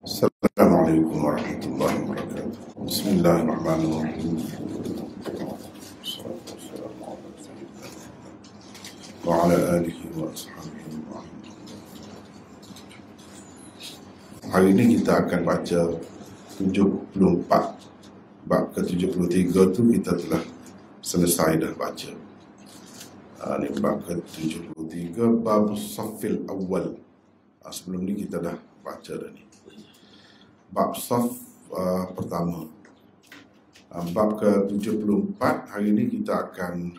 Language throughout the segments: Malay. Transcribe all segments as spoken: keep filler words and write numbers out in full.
Assalamualaikum warahmatullahi wabarakatuh. Bismillahirrahmanirrahim. Wa ala alihi wa ashabihi wa Hari ini kita akan baca tujuh puluh empat. Bab ke tujuh puluh tiga tu kita telah selesai dah baca. Ha, ini bab ke tujuh puluh tiga, bab Saffil Awal. Ha, sebelum ni kita dah baca dah ni. Bab saf uh, pertama. uh, Bab ke tujuh puluh empat. Hari ini kita akan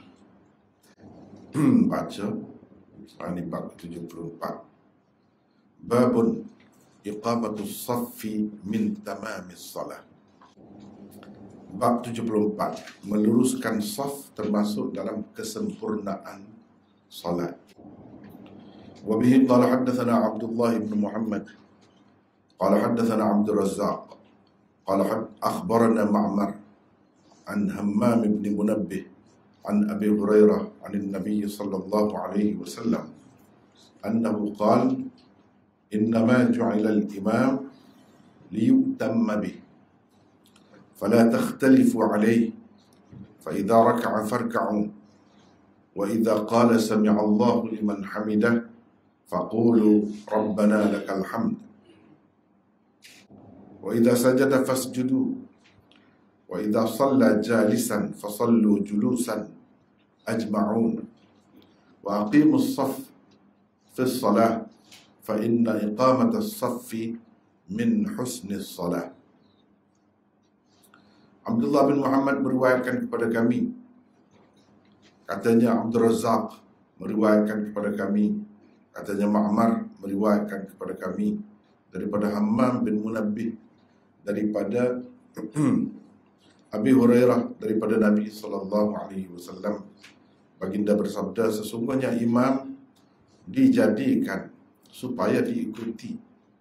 baca. Ini bab ke tujuh puluh empat. Babun iqamatus saffi min tamamis salah. Bab tujuh puluh empat, meluruskan saf termasuk dalam kesempurnaan salat. Wa bihi qala haddatsana Abdullah ibn Muhammad قال حدثنا عبد الرزاق قال أخبرنا معمر عن همام بن منبه عن أبي هريرة عن النبي صلى الله عليه وسلم أنه قال إنما جعل الإمام ليؤتم به فلا تختلفوا عليه فإذا ركع فاركعوا وإذا قال سمع الله لمن حمده فقولوا ربنا لك الحمد وإذا سجد فاسجدوا وإذا صلى جالسا فصلوا جلوسا أجمعون وأقيموا الصف في الصلاة فإن إقامة الصف من حسن الصلاة. Abdullah bin Muhammad meriwayatkan kepada kami, katanya Abdul Razak meriwayatkan kepada kami, katanya Ma'mar meriwayatkan kepada kami daripada Hammam bin Munabbih, daripada Abi Hurairah, daripada Nabi sallallahu alaihi wasallam, baginda bersabda, sesungguhnya imam dijadikan supaya diikuti,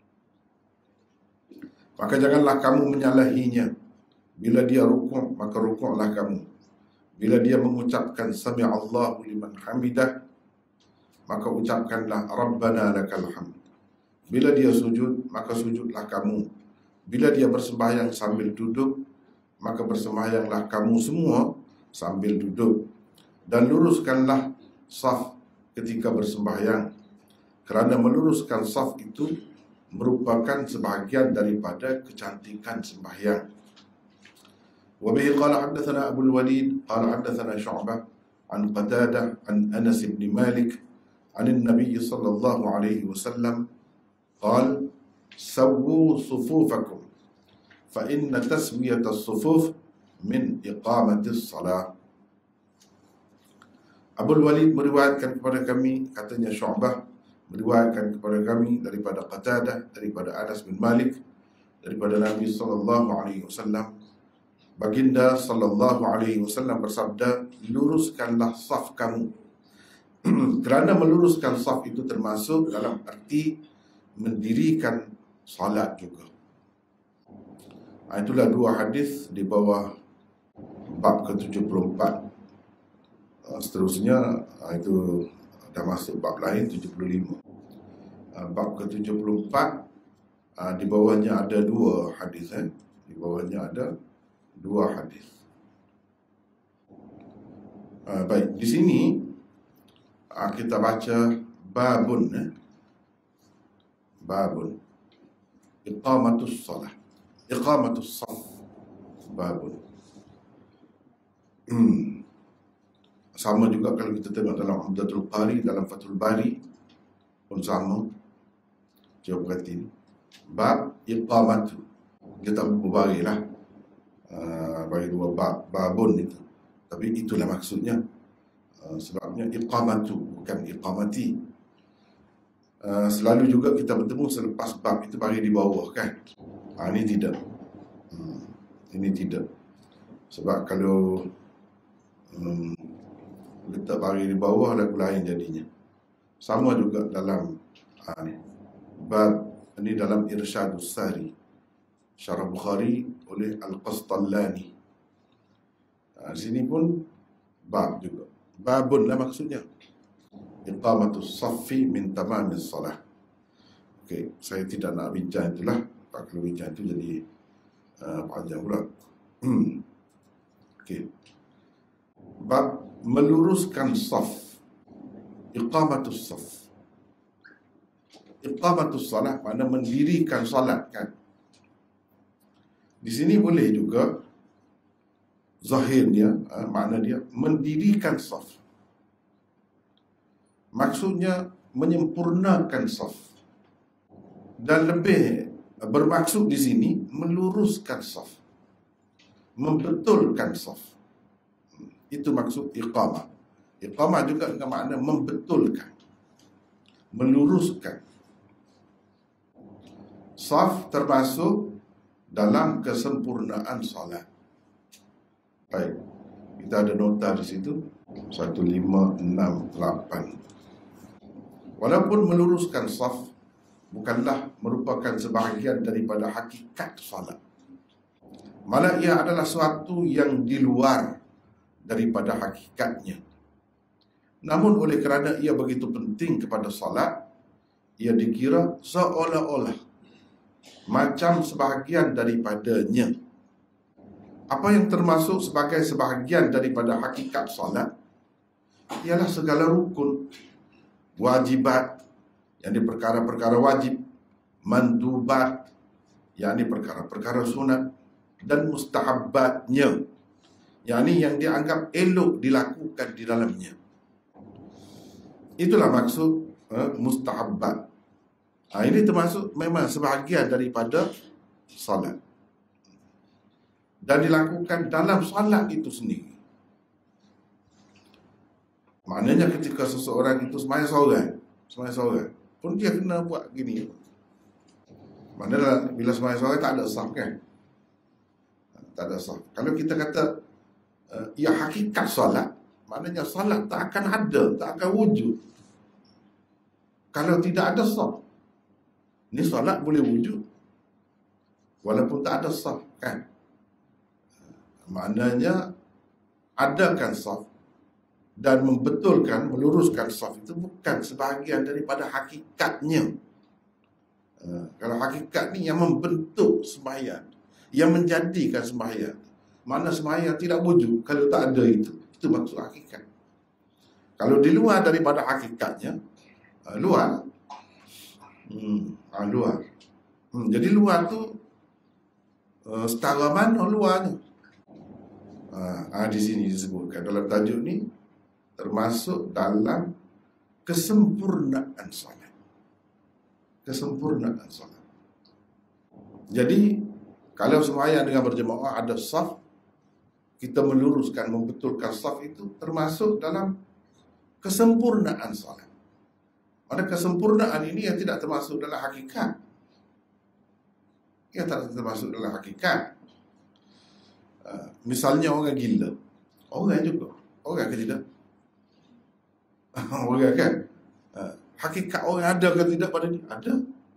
maka janganlah kamu menyalahinya. Bila dia rukuk, maka rukuklah kamu. Bila dia mengucapkan sami Allahu liman hamidah, maka ucapkanlah Rabbana lakal hamd. Bila dia sujud, maka sujudlah kamu. Bila dia bersembahyang sambil duduk, maka bersembahyanglah kamu semua sambil duduk. Dan luruskanlah saf ketika bersembahyang, kerana meluruskan saf itu merupakan sebahagian daripada kecantikan sembahyang. Wa bihi qala haddatsana Abu al-Walid qala haddatsana Syu'bah an Qatadah an Anas bin Malik an an-nabiy sallallahu alaihi wasallam قال سووا صفوفكم فإن تسوية الصفوف من إقامة الصلاة. Abu al-Walid meriwayatkan kepada kami, katanya Syu'bah meriwayatkan kepada kami daripada Qatadah, daripada Anas bin Malik, daripada Nabi sallallahu alaihi wasallam, baginda sallallahu alaihi wasallam bersabda, luruskanlah saf kamu. Kerana meluruskan saf itu termasuk dalam arti mendirikan salat juga. Itulah dua hadis di bawah bab ke tujuh puluh empat. Seterusnya itu dah masuk bab lain, tujuh puluh lima. Bab ke tujuh puluh empat di bawahnya ada dua hadis eh? Di bawahnya ada dua hadis. Baik, di sini kita baca babun eh? Babun iqamatus salah, iqamatus saf. Babun hmm. Sama juga kalau kita tengok dalam Umdatul Qari, dalam Fathul Bari pun sama. Cuba perhati, bab iqamatu, kita berbarilah uh, bagi dua bab, babun itu, tapi itulah maksudnya. uh, sebabnya iqamatu bukan iqamati. Uh, selalu juga kita bertemu selepas bab itu bagi di bawah kan. Ha, ini tidak. Hmm, ini tidak. Sebab kalau um, letak bagi di bawah lagu lain jadinya. Sama juga dalam ha, ni, bab ini dalam Irsyadus Sari, Syarah Bukhari oleh Al-Qastallani. Ha, sini pun bab juga. Babun lah maksudnya. Iqamatus saffi min tamamis salah. Okey, saya tidak nak bincang itulah. Kalau bincang tu jadi uh, panjang pula. Okey. Bab meluruskan saf. Iqamatus saf. Iqamatus salat makna mendirikan salat kan. Di sini boleh juga zahirnya, uh, makna dia mendirikan saf. Maksudnya menyempurnakan saf. Dan lebih bermaksud di sini meluruskan saf. Membetulkan saf. Itu maksud iqamah. Iqamah juga dengan makna membetulkan, meluruskan. Saf termasuk dalam kesempurnaan salat. Baik, kita ada nota di situ satu lima enam lapan. Walaupun meluruskan saf bukanlah merupakan sebahagian daripada hakikat salat, malah ia adalah sesuatu yang di luar daripada hakikatnya. Namun oleh kerana ia begitu penting kepada salat, ia dikira seolah-olah macam sebahagian daripadanya. Apa yang termasuk sebagai sebahagian daripada hakikat salat ialah segala rukun, wajibat, yakni perkara-perkara wajib, mandubat, yakni perkara-perkara sunat, dan mustahabbatnya, yakni yang dianggap elok dilakukan di dalamnya. Itulah maksud eh, mustahabbat. Ha, ini termasuk memang sebahagian daripada salat dan dilakukan dalam salat itu sendiri. Maknanya ketika seseorang itu sembahyang seorang, sembahyang seorang pun dia kena buat gini. Maknanya bila sembahyang seorang tak ada saf kan? Tak ada saf. Kalau kita kata uh, ya hakikat salat, maknanya salat tak akan ada, tak akan wujud kalau tidak ada saf. Ini salat boleh wujud walaupun tak ada saf kan? Maknanya adakan saf dan membetulkan, meluruskan saf itu bukan sebahagian daripada hakikatnya. Uh, kalau hakikat ni yang membentuk sembahyang, yang menjadikan sembahyang. Mana sembahyang tidak wujud kalau tak ada itu. Itu maksud hakikat. Kalau di luar daripada hakikatnya, uh, luar Hmm, ah, luar. Hmm, jadi luar tu uh, setara mana luarnya? Ah, ah, di sini disebutkan dalam tajuk ni termasuk dalam kesempurnaan salat. Kesempurnaan salat. Jadi kalau sembahyang dengan berjemaah ada saf, kita meluruskan, membetulkan saf itu termasuk dalam kesempurnaan salat. Pada kesempurnaan ini yang tidak termasuk dalam hakikat. Ia tak termasuk dalam hakikat. Uh, misalnya orang gila. Orang juga. Orang ke tidak? Orang kan? Uh, hakikat orang ada ke tidak pada dia? Ada.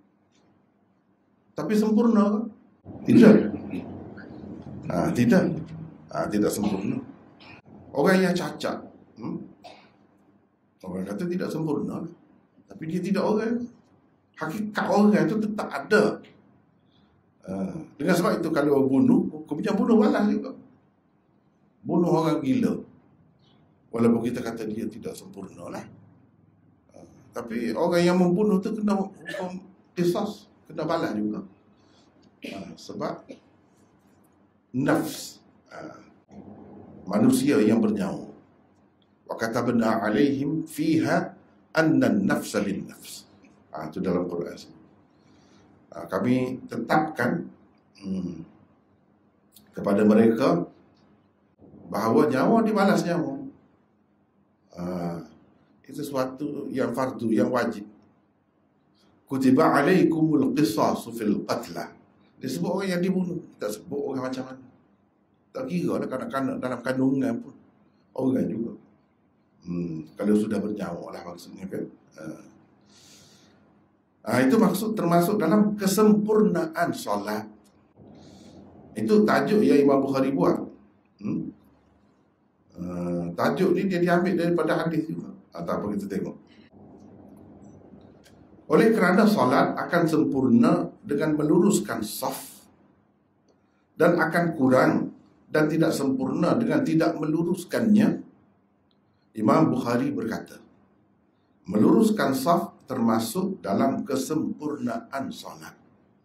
Tapi sempurna ke? Tidak. Uh, tidak. Uh, tidak sempurna. Orang yang cacat. Hmm? Orang kata tidak sempurna. Tapi dia tidak orang. Hakikat orang itu tetap ada. Uh, dengan sebab itu kalau bunuh, hukumnya bunuh balas juga. Bunuh orang gila. Walaupun kita kata dia tidak sempurna lah. Uh, tapi orang yang membunuh itu kena hukum qisas, kena balas juga. Uh, sebab nafs, uh, manusia yang bernyawa. Wa katabna alaihim fiha anna nafsa bin nafs. Ha, itu dalam Quran. Ha, kami tetapkan hmm, kepada mereka bahawa nyawa dibalas nyawa. Ha, itu sesuatu yang fardu, yang wajib. Kutiba alaikumul qisasu fil qatla. Disebut orang yang dibunuh, tak sebut orang macam mana. Tak kira lah kanak-kanak dalam kandungan pun orang juga. Hmm, kalau sudah bernyawa lah maksudnya kan. Uh. Uh, itu maksud termasuk dalam kesempurnaan solat. Itu tajuk yang Imam Bukhari buat. Hmm? Uh, tajuk ni dia diambil daripada hadis juga. Atau apa kita tengok. Oleh kerana salat akan sempurna dengan meluruskan saf dan akan kurang dan tidak sempurna dengan tidak meluruskannya, Imam Bukhari berkata, meluruskan saf termasuk dalam kesempurnaan salat.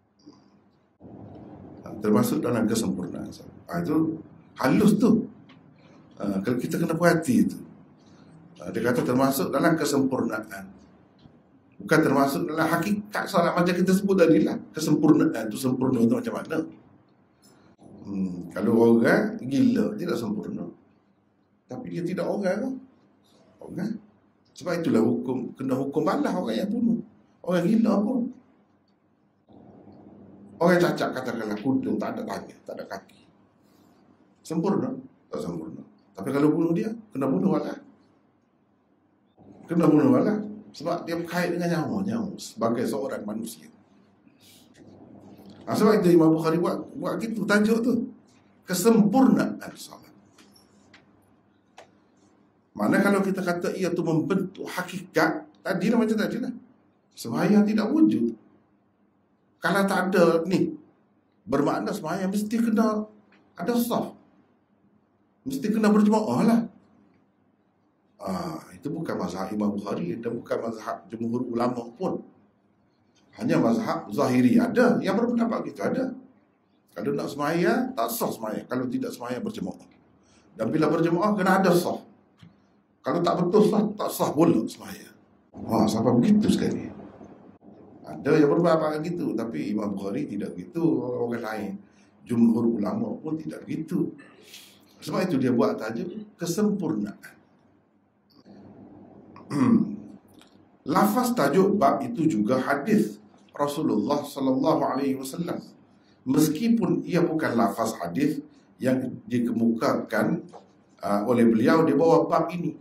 Termasuk dalam kesempurnaan salat. Ha, itu halus tu. Ha, kalau kita kena perhati itu. Ha, dia kata termasuk dalam kesempurnaan. Bukan termasuk dalam hakikat salat macam kita sebut tadi lah. Kesempurnaan tu sempurna tu macam mana? Hmm, kalau orang gila tidak sempurna. Tapi dia tidak orang kan? Orang. Sebab itulah hukum, kena hukum balas orang yang bunuh. Orang gila pun. Orang cacat katakanlah kudung, tak ada tangan, tak ada kaki. Sempurna? Tak sempurna. Tapi kalau bunuh dia, kena bunuh balas. Kena bunuh balas. Sebab dia berkait dengan nyawa-nyawa sebagai seorang manusia. Nah, sebab itu Imam Bukhari buat buat gitu tajuk tu. Kesempurnaan salat. Mana kalau kita kata ia tu membentuk hakikat, tadi lah macam tadi lah. Sembahyang tidak wujud. Kalau tak ada ni, bermakna sembahyang mesti kena ada saf. Mesti kena berjemaah lah. Ah, itu bukan mazhab Imam Bukhari dan bukan mazhab jumhur ulama pun. Hanya mazhab Zahiri ada yang berpendapat gitu ada. Kalau nak sembahyang tak sah sembahyang kalau tidak sembahyang berjemaah. Dan bila berjemaah kena ada sah. Kalau tak betul sah, tak sah pula sembahyang. Wah, sampai begitu sekali. Ada yang berpendapat gitu, tapi Imam Bukhari tidak begitu, orang lain. Jumhur ulama pun tidak begitu. Sebab itu dia buat tajuk kesempurnaan. Hmm. Lafaz tajuk bab itu juga hadis Rasulullah sallallahu alaihi wasallam. Meskipun ia bukan lafaz hadis yang dikemukakan uh, oleh beliau di bawah bab ini.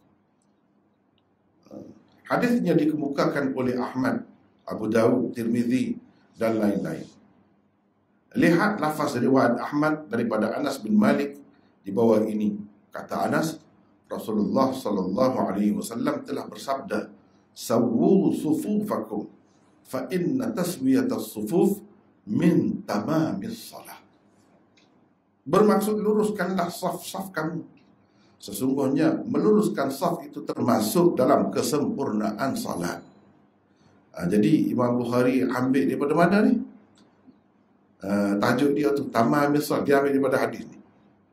Uh, hadisnya dikemukakan oleh Ahmad, Abu Dawud, Tirmizi dan lain-lain. Lihat lafaz riwayat Ahmad daripada Anas bin Malik di bawah ini. Kata Anas, Rasulullah sallallahu alaihi wasallam telah bersabda, "Sawwu sufufakum fa inna taswiyatas sufuf min tamamis salah." Bermaksud luruskanlah saf-saf kamu. Sesungguhnya meluruskan saf itu termasuk dalam kesempurnaan salat. Ha, jadi Imam Bukhari ambil daripada mana ni? Uh, tajuk dia tu tamamis salat, dia ambil daripada hadis ni.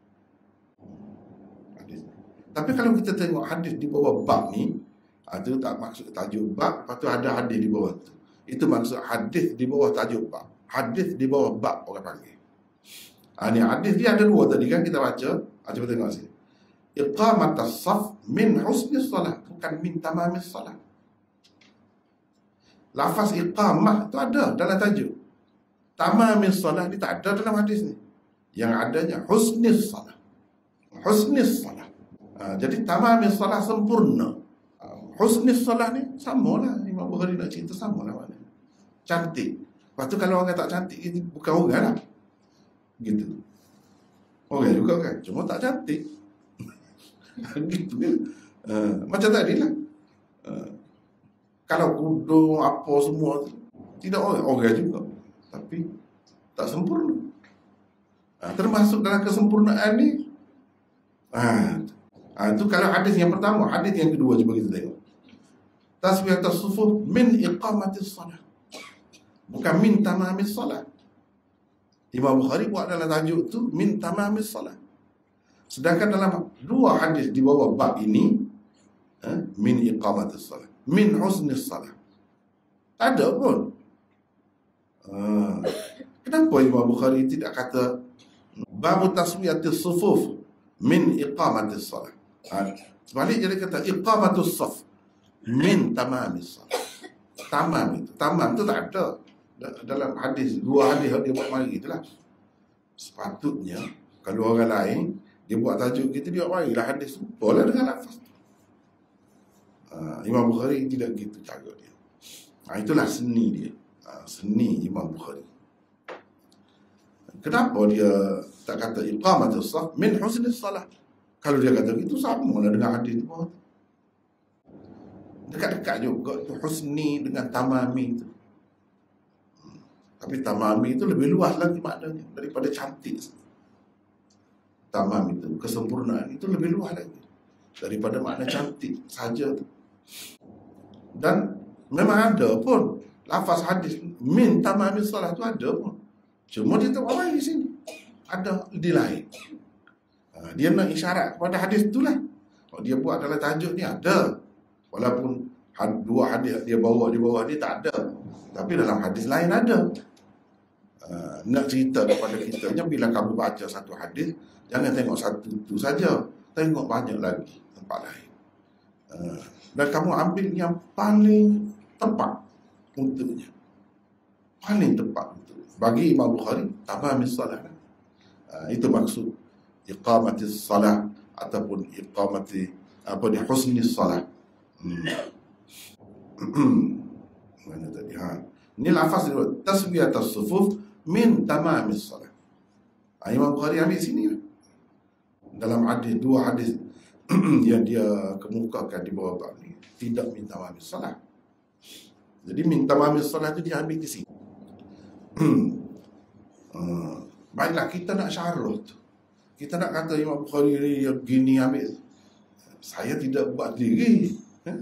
Tapi kalau kita tengok hadis di bawah bab ni, itu tak maksud tajuk bab, lepas tu ada hadis di bawah tu. Itu maksud hadis di bawah tajuk bab. Hadis di bawah bab orang panggil. Ha, ni hadis dia ada dua tadi kan kita baca. Ha, cuba tengok sini. Iqamatas saf min husnis salat, bukan min tamamis salat. Lafaz iqamah tu ada dalam tajuk. Tamamis salat ni tak ada dalam hadis ni. Yang adanya husnis salat. Husnis salat. Ha, jadi tamamis salat sempurna. Ha, husnis salat ni sama lah. Imam Bukhari nak cerita sama lah mana. Cantik. Lepas tu kalau orang tak cantik, ini bukan orang lah. Gitu. Orang juga kan. Cuma tak cantik. Gitu kan. Ha, macam tadi lah. Ha, kalau kudung apa semua tu, tidak orang. Orang juga. Tapi tak sempurna. Ha, termasuk dalam kesempurnaan ni. Ha, Ha, itu kalau hadis yang pertama. Hadis yang kedua cuba kita tengok. Taswiyatus sufuf min iqamatis salat, bukan min tamamis salat. Imam Bukhari buat dalam tajuk tu min tamamis salat. Sedangkan dalam dua hadis di bawah bab ini, ha, min iqamatis salat, min husnis salat. Tak ada pun. Ha, kenapa Imam Bukhari tidak kata bab taswiyatus sufuf min iqamatis salat? Ha, sebaliknya dia kata iqamatus saf min tamamis salat. Tamam itu, tamam itu tak ada dalam hadis. Dua hadis dia buat mari itulah. Sepatutnya kalau orang lain dia buat tajuk kita, dia buat marilah hadis boleh dengan lafaz. Ha, Imam Bukhari tidak gitu cara dia. Ha, itulah seni dia. Ha, seni Imam Bukhari. Kenapa dia tak kata iqamatus saf min husnis salah? Kalau dia kata itu sama lah dengan hadis itu. Dekat-dekat juga tu husni dengan tamami tu. Tapi tamami itu lebih luas lagi maknanya daripada cantik. Tamam itu, kesempurnaan itu lebih luas lagi daripada makna cantik saja tu. Dan memang ada pun lafaz hadis min tamamis salat tu ada pun. Cuma dia tak awal di sini. Ada di lain. Ha, dia nak isyarat kepada hadis itulah. Kalau dia buat dalam tajuk ni ada. Walaupun had, dua hadis dia bawa di bawah dia tak ada. Tapi dalam hadis lain ada. Uh, nak cerita kepada kita, bila kamu baca satu hadis, jangan tengok satu itu saja, tengok banyak lagi tempat lain. Uh, dan kamu ambil yang paling tepat untuknya, paling tepat untuk bagi Imam Bukhari tamamis salat. Uh, itu maksud iqamatis salat ataupun iqamati apa di husnis salat. Hmm. Mana tadi? Ha. Ini lafaz taswiyatus sufuf min tamamis salat. Imam Bukhari ambil sini dalam hadis, dua hadis yang dia kemukakan di bawah bab ni, tidak min tamamis salat. Jadi min tamamis salat itu dia ambil di sini. uh, Baiklah, kita nak syarah tu. Kita nak kata Imam Bukhari ni yang gini ambil. Saya tidak buat diri.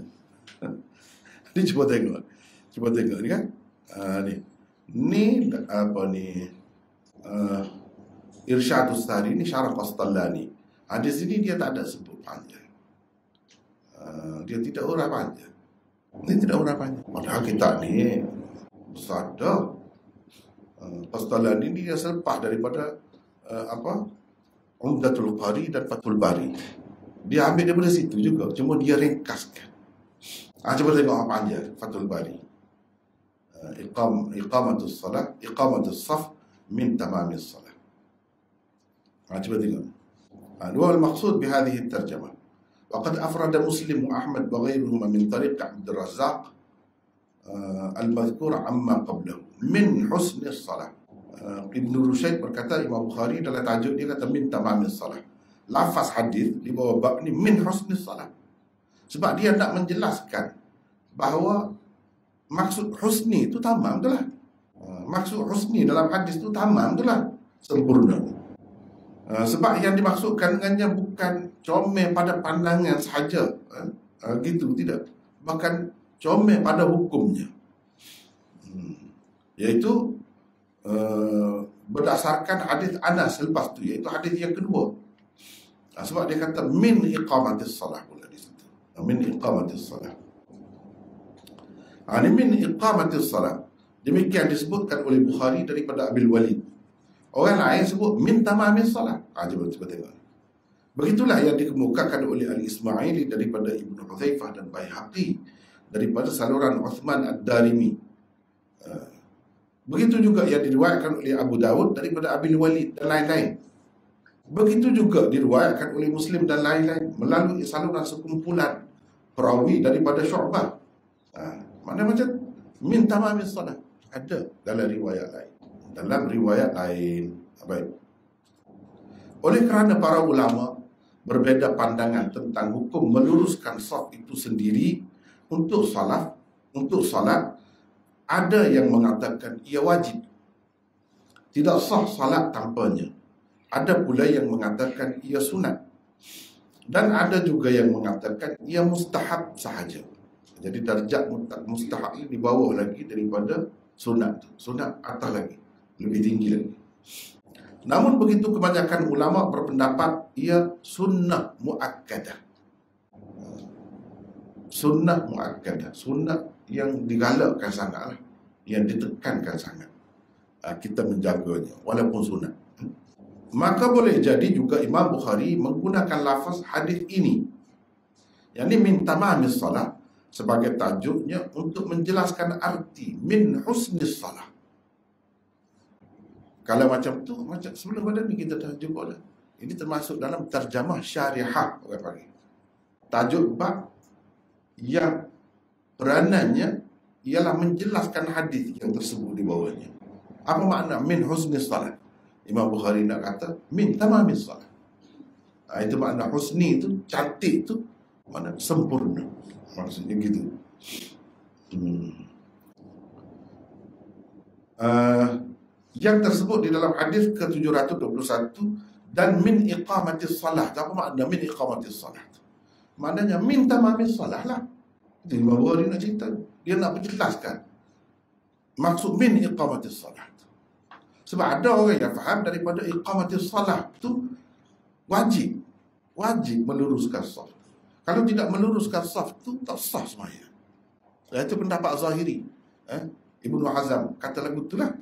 Ni cuba tengok. Cuba tengok ni kan. Uh, ni. Ni apa ni? Uh, Irsyadus Sari ni syarah Qastallani. Ha, di sini dia tak ada sebut panjang. Uh, dia tidak urang panjang. Dia tidak urang panjang. Padahal kita ni besar dah. Uh, Qastallani ni dia selepas daripada uh, apa? Umdatul Qari dan Fathul Bari. Dia ambil daripada situ juga, cuma dia ringkaskan. Ha, cuba tengok apa panjang Fathul Bari. Iqam, iqamatus salat, iqamatus saf min tamamis salat. Ha, cuba tengok. Ha, dua al-maqsud bihadhihi at-tarjamah. Wa qad afrada Muslim wa Ahmad wa ghayruhuma min tariq Abdul Razzaq uh, al-madhkur amma qablahu min husni salat. Uh, Ibn Rushayd berkata, Imam Bukhari dalam tajuk dia kata min tamamis salat. Lafaz hadis di bawah bab ni min husni salat. Sebab dia nak menjelaskan bahawa maksud husni itu tamam tu lah. Maksud husni dalam hadis itu tamam tu lah, sempurna. Sebab yang dimaksudkan dengannya bukan comel pada pandangan sahaja, gitu, tidak. Bahkan comel pada hukumnya, iaitu berdasarkan hadis Anas selepas tu, iaitu hadis yang kedua. Sebab dia kata min iqamatis salah pula di situ. Min iqamatis salah. Ini min iqamatis salat. Demikian disebutkan oleh Bukhari daripada Abil Walid. Orang lain sebut min tamamis salat. Ha, cuba, cuba tengok. Begitulah yang dikemukakan oleh Al-Ismaili daripada Ibnu Hudzaifah dan Baihaqi daripada saluran Uthman Ad-Darimi. Begitu juga yang diriwayatkan oleh Abu Dawud daripada Abil Walid dan lain-lain. Begitu juga diriwayatkan oleh Muslim dan lain-lain melalui saluran sekumpulan perawi daripada Syu'bah. Ha. Mana macam min tamamis salat ada dalam riwayat lain. Dalam riwayat lain. Baik. Oleh kerana para ulama berbeza pandangan tentang hukum meluruskan saf itu sendiri untuk salat, untuk salat, ada yang mengatakan ia wajib, tidak sah salat tanpanya. Ada pula yang mengatakan ia sunat. Dan ada juga yang mengatakan ia mustahab sahaja. Jadi darjat mustahab ini di bawah lagi daripada sunat. Sunat atas lagi, lebih tinggi lagi. Namun begitu kebanyakan ulama berpendapat ia sunnah muakkadah. Sunnah muakkadah, sunnah yang digalakkan sangatlah, yang ditekankan sangat. Kita menjaganya walaupun sunat. Maka boleh jadi juga Imam Bukhari menggunakan lafaz hadis ini, yang ini min tamamis salat, sebagai tajuknya untuk menjelaskan arti min husnis salah. Kalau macam tu, macam sebelum pada ni kita dah jumpa dah. Ini termasuk dalam terjemah syarihah orang panggil. Tajuk bab yang peranannya ialah menjelaskan hadis yang tersebut di bawahnya. Apa makna min husnis salat? Imam Bukhari nak kata min tamamis salat. Ha, itu makna husni itu, cantik itu Mana sempurna. Maksudnya gitu. Hmm. Uh, yang tersebut di dalam hadis ke tujuh ratus dua puluh satu, dan min iqamatis salah. Apa makna min iqamatis salah? Maknanya min tamamis salah lah. Jadi Imam Bukhari nak cerita, dia nak menjelaskan maksud min iqamatis salah. Sebab ada orang yang faham daripada iqamatis salah tu wajib, wajib meluruskan saf. Kalau tidak meluruskan saf tu tak sah sembahyang. Itu pendapat Zahiri. Eh? Ibnu Hazm kata lagu tu lah.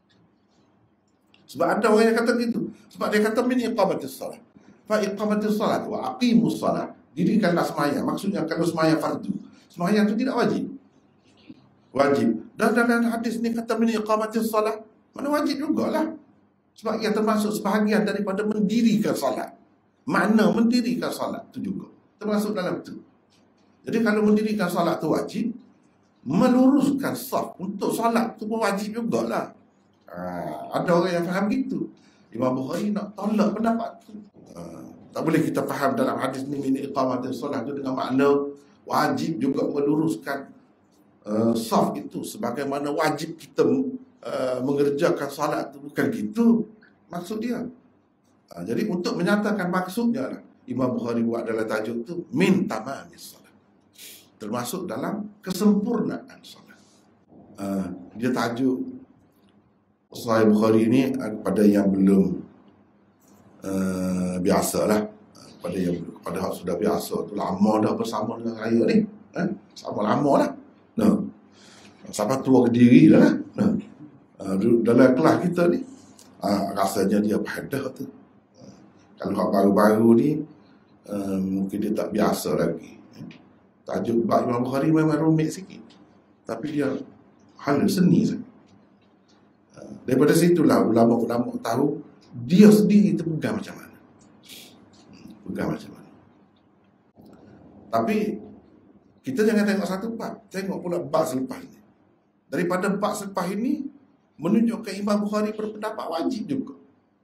Sebab ada orang yang kata gitu. Sebab dia kata min iqamatis salat. Fa iqamatis salat wa aqimus salat. Dirikanlah sembahyang. Maksudnya kalau sembahyang fardu, sembahyang itu tidak wajib. Wajib. Dan dalam hadis ni kata min iqamatis salat, mana wajib jugalah. Sebab ia termasuk sebahagian daripada mendirikan salat. Makna mendirikan salat tu juga termasuk dalam tu. Jadi kalau mendirikan salat tu wajib, meluruskan saf untuk salat tu pun wajib jugalah. Ha, ada orang yang faham gitu. Imam Bukhari nak tolak pendapat tu. Ha, tak boleh kita faham dalam hadis ni min iqamatis salat tu dengan makna wajib juga meluruskan uh, saf itu sebagaimana wajib kita uh, mengerjakan salat tu. Bukan gitu maksud dia. Ha, jadi untuk menyatakan maksudnya lah, Imam Bukhari buat dalam tajuk tu min tamamis salat, termasuk dalam kesempurnaan salat. Uh, dia tajuk Sahih Bukhari ni kepada yang belum uh, biasa lah, pada yang kepada yang sudah biasa tu lama dah bersama dengan saya ni, eh? sama lama lah, nah, sampai tua ke diri dah lah, nah. Uh, dalam kelas kita ni uh, rasanya dia padah tu. Uh, kalau baru-baru ni uh, mungkin dia tak biasa lagi. Tajuk bab Imam Bukhari memang rumit sikit, tapi dia halus seni saja. Daripada situlah ulama-ulama tahu dia sendiri itu pegang macam mana. Pegang macam mana. Tapi kita jangan tengok satu bab, tengok pula bab selepas ini. Daripada bab selepas ini menunjukkan Imam Bukhari berpendapat wajib juga.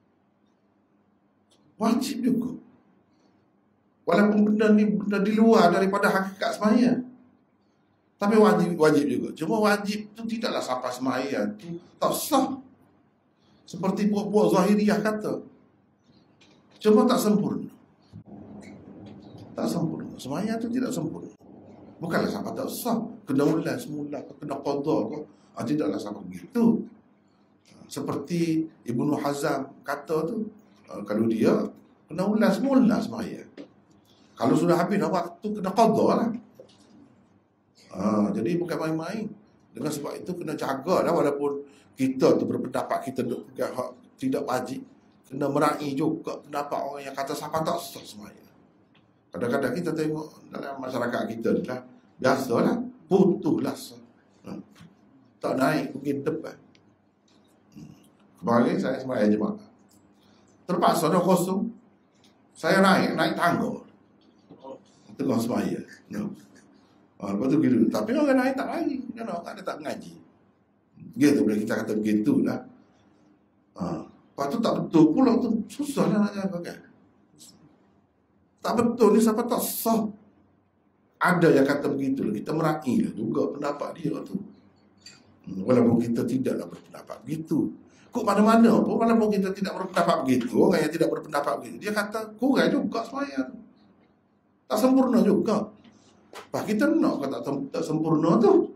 Wajib juga. Walaupun benda ni benda di luar daripada hakikat sembahyang, tapi wajib wajib juga. Cuma wajib tu tidaklah sampai sembahyang tu tak sah. Seperti puak-puak Zahiriyah kata. Cuma tak sempurna. Tak sempurna. Sembahyang tu tidak sempurna. Bukanlah sampai tak sah. Kena ulang semula, kena qadha ke. Ah, tidaklah sampai begitu. Seperti Ibnu Hazm kata tu, kalau dia kena ulang semula sembahyang. Kalau sudah habis dah waktu, kena qadha lah. Ha, jadi bukan main-main. Dengan sebab itu kena jaga lah, walaupun kita tu berpendapat kita tidak wajib, kena meraih juga pendapat orang yang kata siapa tak sah sembahyang. Kadang-kadang kita tengok dalam masyarakat kita ni lah, biasalah putuslah sah. Ha, tak naik pergi depan. Kemarin saya sembahyang jemaah, terpaksa dah kosong, saya naik naik tangga tengah sembahyang. No. Ha, lepas tu gitu. Tapi orang lain tak lari, dia nak tak, tak mengaji. Gitu boleh kita kata begitulah. Ha, lepas tu tak betul pula tu, susah lah nak jaga kan. Tak betul ni siapa tak sah. Ada yang kata begitu, kita meraih lah juga pendapat dia tu. Walaupun kita tidaklah berpendapat begitu. Kok mana-mana pun, walaupun kita tidak berpendapat begitu, orang yang tidak berpendapat begitu, dia kata kurang juga sembahyang, tak sempurna juga. Pak kita nak kata tak, tak sempurna tu,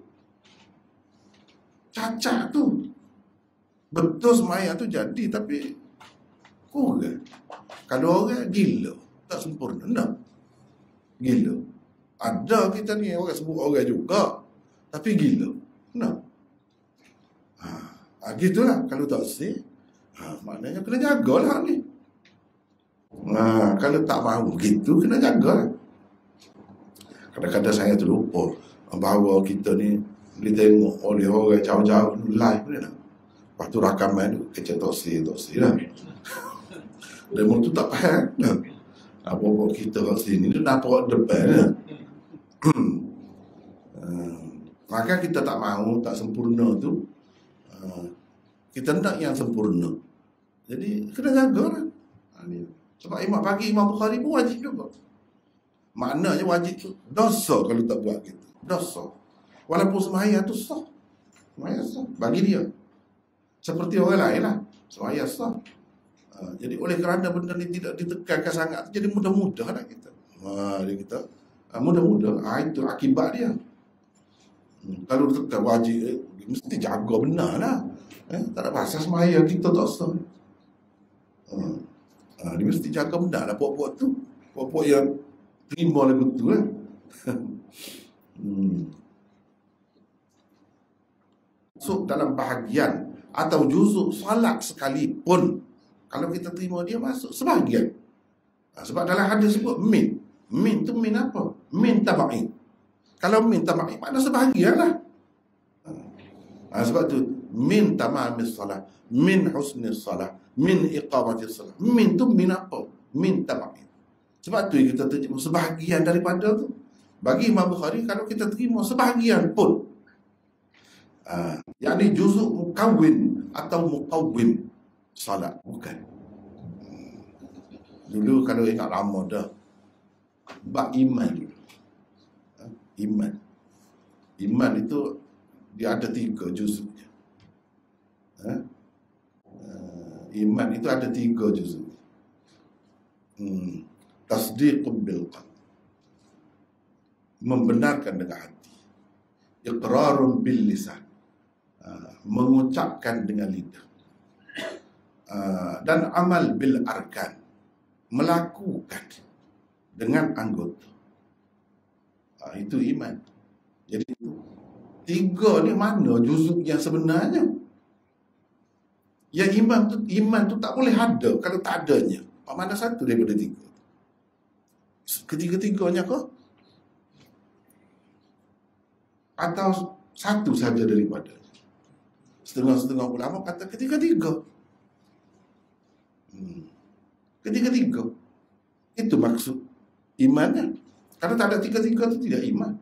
cacat tu. Betul sembahyang tu jadi, tapi kurang. Kalau orang gila, tak sempurna, nak gila. Ada kita ni orang sebut orang juga, tapi gila, nak. Ha, ha, gitulah. Kalau tak sih, ha, maknanya kena jagalah ni. Ha, kalau tak mahu gitu, kena jagalah. Kadang-kadang saya terlupa bahawa kita ni boleh tengok oleh orang jauh-jauh live ni lah. Lepas tu rakaman tu kecil toksi-toksi lah. Demo tu tak faham lah. Apa-apa kita kat sini tu nampak depan lah. uh, Maka kita tak mahu, tak sempurna tu. uh, Kita nak yang sempurna. Jadi kena jaga lah. Sebab Imam pagi Imam Bukhari pun wajib juga. Maknanya wajib tu dosa kalau tak buat gitu. Dosa. Walaupun sembahyang tu sah. Sembahyang sah bagi dia. Seperti orang lain lah. Sembahyang sah. Ha, jadi oleh kerana benda ni tidak ditekankan sangat, jadi mudah-mudah lah kita. Ha, dia kita ha, mudah-mudah. Ha, itu akibat dia. Hmm, kalau tekan wajib, eh, mesti jaga benar lah. Eh, tak ada pasal sembahyang kita tak sah. Ha, ha, dia mesti jaga benar lah puak-puak tu. Puak-puak yang terima lagu tu lah. hmm. So dalam bahagian atau juzuk salat sekalipun, kalau kita terima dia masuk sebahagian. Ha, sebab dalam hadis sebut min. Min tu min apa? Min taba'i. Kalau min taba'i makna sebahagian lah. Ha, sebab tu min tamamis salat, min husnis salat, min iqamatis salat. Min tu min apa? Min taba'i. Sebab tu kita terjemah sebahagian daripada tu. Bagi Imam Bukhari, kalau kita terima sebahagian pun, uh, yakni juzuk mukawwin atau muqawwim salat, bukan. Dulu kalau ingat lama dah, bab iman dulu. Uh, iman. Iman itu dia ada tiga juzuknya. Uh, uh, iman itu ada tiga juzuk. Hmm. Tasdiqun bil qalb, membenarkan dengan hati. Iqrarun bil lisan, uh, mengucapkan dengan lidah. Uh, dan amal bil arkan, melakukan dengan anggota. Uh, itu iman. Jadi tiga ni mana juzuk yang sebenarnya? Yang iman tu, iman tu tak boleh ada kalau tak adanya. Mana satu daripada tiga? Ketiga-tiganya ke? Atau satu saja daripada? Setengah-setengah ulama kata ketiga-tiga. Hmm. Ketiga-tiga. Itu maksud imannya. Kalau tak ada tiga-tiga itu tidak iman.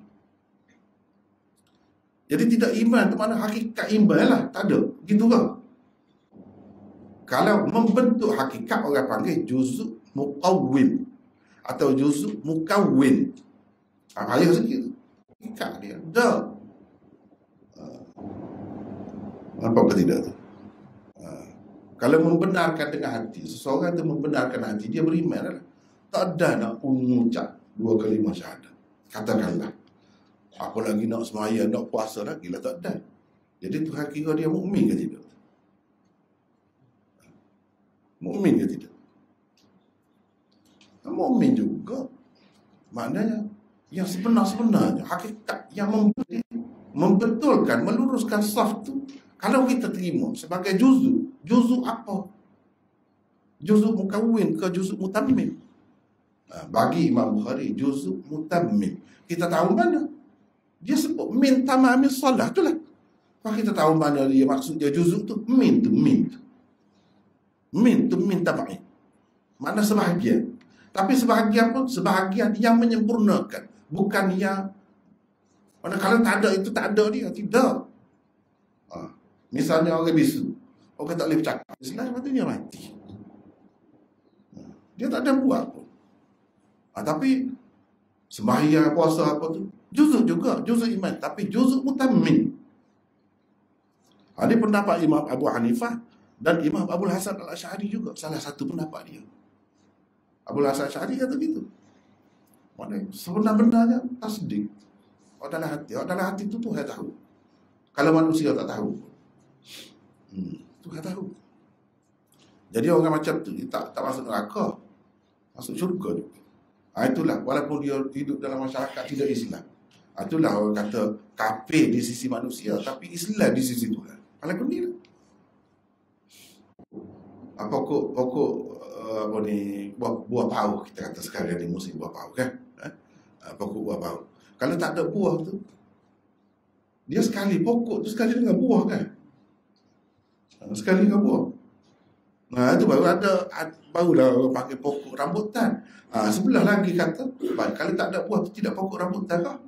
Jadi tidak iman itu mana hakikat iman lah. Tak ada. Gitu kan? Kalau membentuk hakikat, orang panggil juzuk muqawwim atau juzuk mukawwin. Ha, ayah sikit. Hakikat dia. Dah. Uh, nampak ke tidak tu? Uh, kalau membenarkan dengan hati, seseorang tu membenarkan hati, dia beriman lah. Tak ada nak mengucap dua kalimah syahadat. Katakanlah. Apa lagi nak semaya, nak puasa lagi lah, tak ada. Jadi Tuhan kira dia mukmin ke tidak? Mukmin ke tidak? Mukmin juga. Maknanya yang sebenar-sebenarnya hakikat yang membetulkan, meluruskan saf tu, kalau kita terima sebagai juzuk. Juzuk apa? Juzuk mukawwin ke juzuk mutammim? Bagi Imam Bukhari, juzuk mutammim. Kita tahu mana? Dia sebut min tamamis salat tu lah. Maka kita tahu mana dia maksud dia juzuk tu. Min tu, min tu. Min tu min tama'i. Mana sebahagian. Tapi sebahagian pun sebahagian yang menyempurnakan. Bukan yang, mana kalau tak ada itu tak ada dia. Tidak. Ha. Misalnya orang bisu. Orang tak boleh bercakap. Islam itu dia mati. Ha. Dia tak ada buat pun. Ha, tapi sembahyang, puasa apa tu, juzuk juga, juzuk iman, tapi juzuk mutammim. Ha, ini pendapat Imam Abu Hanifah dan Imam Abul Hasan Al-Asy'ari juga, salah satu pendapat dia. Abul Hasan Al-Asy'ari kata gitu. Maknanya sebenar-benarnya tasdik. Oh, dalam hati, oh, dalam hati itu Tuhan tahu. Kalau manusia tak tahu, hmm, Tuhan tahu. Jadi orang macam tu tak tak masuk neraka, masuk syurga juga. Ha, itulah, walaupun dia hidup dalam masyarakat tidak Islam. Ha, itulah orang kata kafir di sisi manusia, tapi Islam di sisi Tuhan. Walaupun dia ha, pokok pokok uh, apa ni, buah, buah pau, kita kata sekarang ni musim buah pau kan. Ha, pokok buah pau. Kalau tak ada buah tu, dia sekali pokok tu sekali dengan buah kan. Ha, sekali dengan buah. Nah, itu baru ada, barulah orang pakai pokok rambutan. Ha, sebelah lagi kata, baik, kalau tak ada buah tu tidak pokok rambutan kah?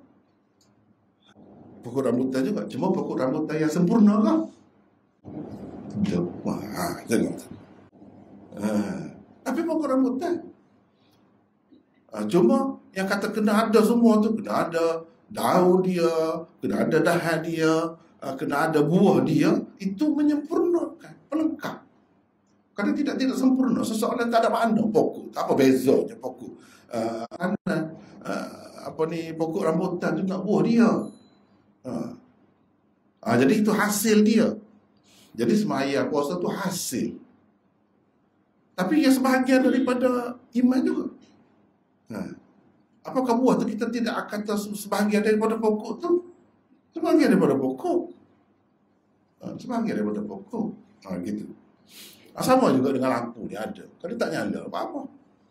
Pokok rambutan juga, cuma pokok rambutan yang sempurna kah? Tidak. Ha, tengok. Ha, tapi pokok rambutan. Uh, cuma yang kata kena ada semua tu, kena ada daun dia, kena ada dahan dia, uh, kena ada buah dia, itu menyempurnakan, pelengkap. Kerana tidak tidak sempurna, seseorang tak ada makna pokok, tak apa bezanya pokok. Uh, uh, apa ni, pokok rambutan tu nak buah dia. Uh. Uh, jadi itu hasil dia. Jadi sembahyang puasa tu hasil. Tapi yang sebahagian daripada iman juga. Ha. Apakah buah tu kita tidak akan tahu sebahagian daripada pokok tu? Sebahagian daripada pokok. Ha, sebahagian daripada pokok. Ha, gitu. Ha, sama juga dengan lampu ni ada. Kalau tak nyala, apa-apa.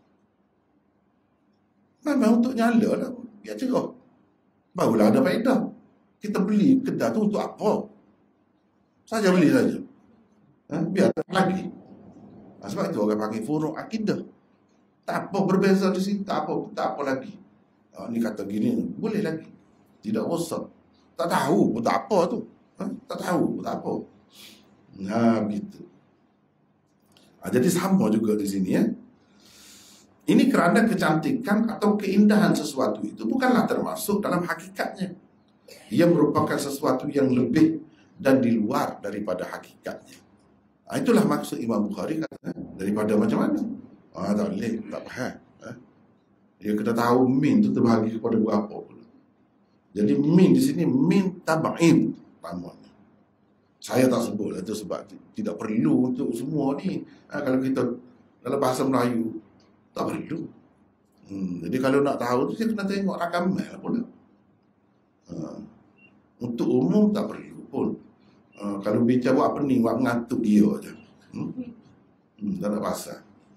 Memang untuk nyala lah. Ya cerah. Barulah ada faedah. Kita beli kedai tu untuk apa? Saja beli saja. Ha, biar lagi. Ha, sebab itu orang panggil furu' akidah. Tak apa berbeza di sini, tak apa, tak apa lagi. Ha, ni kata gini, boleh lagi. Tidak usah. Tak tahu pun tak apa tu. Ha, tak tahu pun tak apa. Nah, begitu. Ha, jadi sama juga di sini ya. Ini kerana kecantikan atau keindahan sesuatu itu bukanlah termasuk dalam hakikatnya. Ia merupakan sesuatu yang lebih dan di luar daripada hakikatnya. Ha, itulah maksud Imam Bukhari kata, daripada macam mana? Ah, tak boleh, tak faham. Ha? Dia kena tahu min tu terbahagi kepada berapa pula. Jadi min di sini min tab'id namanya. Saya tak sebut itu sebab tidak perlu untuk semua ni. Ha, kalau kita dalam bahasa Melayu tak perlu. Hmm, jadi kalau nak tahu tu dia kena tengok rakaman pula. Ha, untuk umum tak perlu pun. Ha, kalau bincang buat apa ni, buat mengantuk dia je. Hmm? Hmm, tak ada pasal.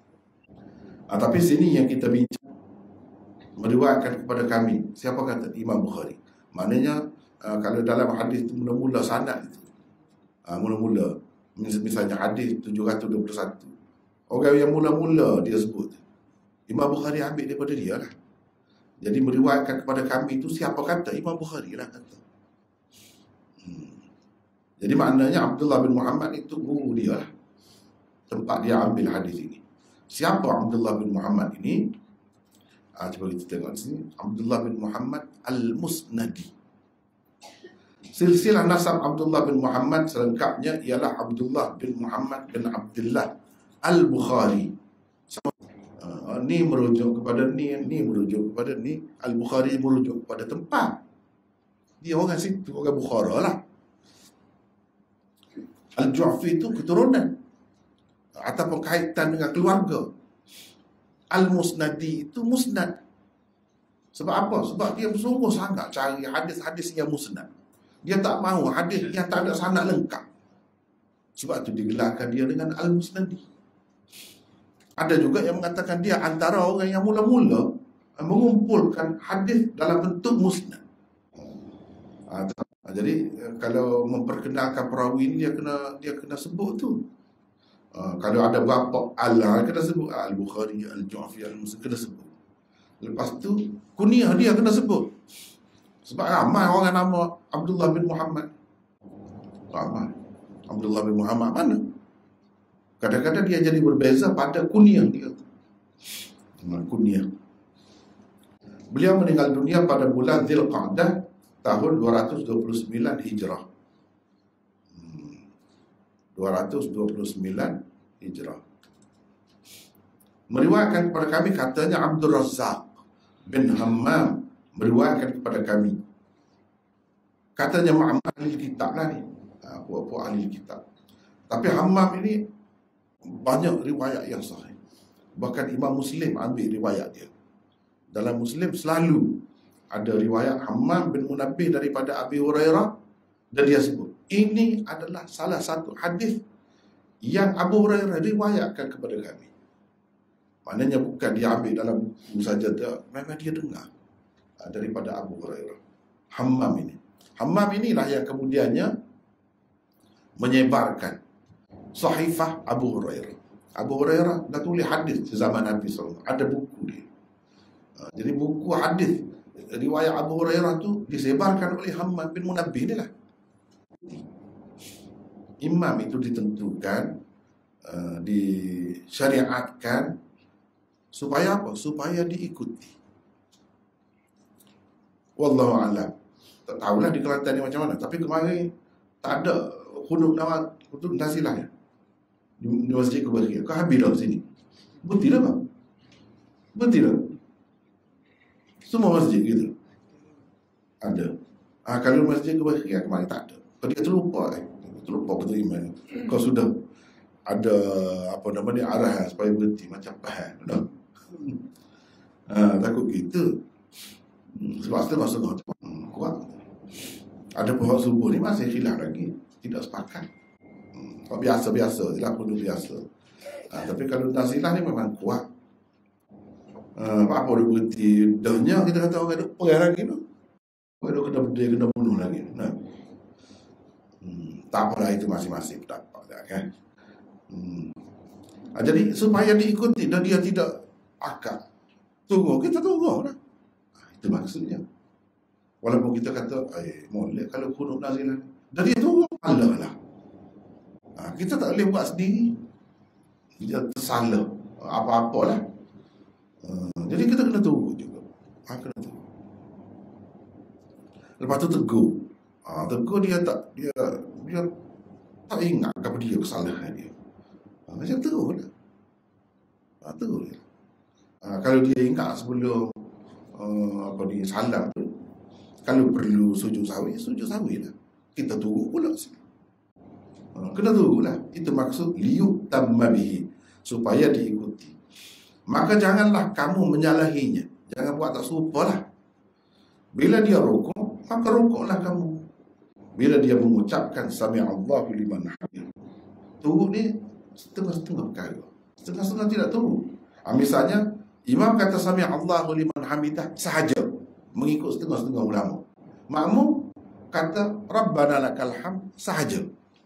Ha, tapi sini yang kita bincang, meriwayatkan kepada kami. Siapa kata? Imam Bukhari. Maknanya uh, kalau dalam hadis itu mula-mula sanad itu, uh, mula-mula misalnya hadis tujuh ratus dua puluh satu, orang yang mula-mula dia sebut, Imam Bukhari ambil daripada dia lah. Jadi meriwayatkan kepada kami itu siapa kata? Imam Bukhari lah kata. hmm. Jadi maknanya Abdullah bin Muhammad itu guru dia lah, tempat dia ambil hadis ini. Siapa Abdullah bin Muhammad ini? Ah, coba kita tengok di sini. Abdullah bin Muhammad Al-Musnadi. Silsilah nasab Abdullah bin Muhammad selengkapnya ialah Abdullah bin Muhammad bin Abdullah Al-Bukhari. Uh, ni merujuk kepada ni, ni merujuk kepada ni. Al-Bukhari merujuk kepada tempat. Dia orang situ, orang Bukhara lah. Al-Ju'fi itu keturunan ataupun kaitan dengan keluarga. Al-Musnadi itu musnad. Sebab apa? Sebab dia bersungguh sangat cari hadis-hadis yang musnad. Dia tak mahu hadis yang tak ada sanad lengkap. Sebab itu digelarkan dia dengan Al-Musnadi. Ada juga yang mengatakan dia antara orang yang mula-mula mengumpulkan hadis dalam bentuk musnad. Jadi kalau memperkenalkan perawi ini, dia kena dia kena sebut tu. Uh, kalau ada berapa Allah kena sebut Al-Bukhari, Al-Ju'fi, Al-Muslim kena sebut. Lepas tu kunyah dia kena sebut. Sebab ramai orang nama Abdullah bin Muhammad. Ramai. Abdullah bin Muhammad mana? Kadang-kadang dia jadi berbeza pada kunyah dia. Kunyah. Beliau meninggal dunia pada bulan Dzulqa'dah tahun dua ratus dua puluh sembilan Hijrah. dua ratus dua puluh sembilan Hijrah. Meriwayatkan kepada kami, katanya Abdul Razzaq bin Hammam meriwayatkan kepada kami. Katanya Ma'amar ahli kitab lah ni, puak-puak ahli kitab. Tapi Hammam ini banyak riwayat yang sahih. Bahkan Imam Muslim ambil riwayat dia. Dalam Muslim selalu ada riwayat Hammam bin Munabbih daripada Abi Hurairah, dan dia sebut ini adalah salah satu hadis yang Abu Hurairah riwayatkan kepada kami. Maknanya bukan dia ambil dalam buku saja, memang dia dengar daripada Abu Hurairah. Hammam ini. Hammam inilah yang kemudiannya menyebarkan Sahifah Abu Hurairah. Abu Hurairah dah tulis hadis di zaman Nabi sallallahu alaihi wasallam. Ada buku dia. Jadi buku hadis riwayat Abu Hurairah tu disebarkan oleh Hammam bin Munabbih ni lah. Imam itu ditentukan, uh, disyariatkan Supaya apa? Supaya diikuti. Wallahu a'lam. Tak tahulah di Kelantan ni macam mana. Tapi kemarin tak ada hudud nawat, hudud nasilah ya. Di, di masjid Kebahagiaan. Kau habis dah sini. Betul tak? Betul tak? Semua masjid gitu. Ada. Ah, kalau masjid Kebahagiaan kemarin tak ada. Kau dia terlupa eh. Terlupa betul iman. Kau sudah ada apa nama dia arahan supaya berhenti macam faham dah. Ha, takut gitu. Hmm, sebab tu masa tu hmm, kuat. Ada pohon subuh ni masih khilaf lagi, tidak sepakat. Hmm, biasa-biasa, tidak perlu biasa. Ha, tapi kalau nasilah ni memang kuat. Ha, apa dia berhenti dahnya kita kata orang ada perang lagi tu. Orang kena berdaya, kena bunuh lagi. Nah. Hmm, tak apalah, itu masing-masing pendapat kan. Hmm. Ha, jadi supaya diikuti dan dia tidak akal. Tunggu, kita tunggu lah. Ha, itu maksudnya. Walaupun kita kata, eh, molek kalau hudud nazilah. Dan dia tunggu, Allah lah. Ha, kita tak boleh buat sendiri. Dia tersalah. Apa-apalah. Ha, jadi kita kena tunggu juga. Ha, kena tunggu. Lepas tu tegur. Ha, tegur dia tak, dia dia tak ingat kepada dia kesalahan dia. Ha, macam tegur lah. Ha, tegur dia. Ha, kalau dia ingat sebelum uh, apa ni salam tu, kalau perlu sujud sahwi, sujud sahwi lah. Kita tunggu pula sini. Ha, kena tunggu lah. Itu maksud liyuk tammabihi, supaya diikuti. Maka janganlah kamu menyalahinya. Jangan buat tak serupa lah. Bila dia rukuk, maka rukuklah kamu. Bila dia mengucapkan sami'allahu liman hamidah, tunggu ni setengah-setengah perkara. Setengah-setengah tidak tunggu. Ha, misalnya imam kata sami'allahu liman hamidah sahaja, mengikut setengah-setengah ulama. Makmum kata rabbana lakal hamd sahaja.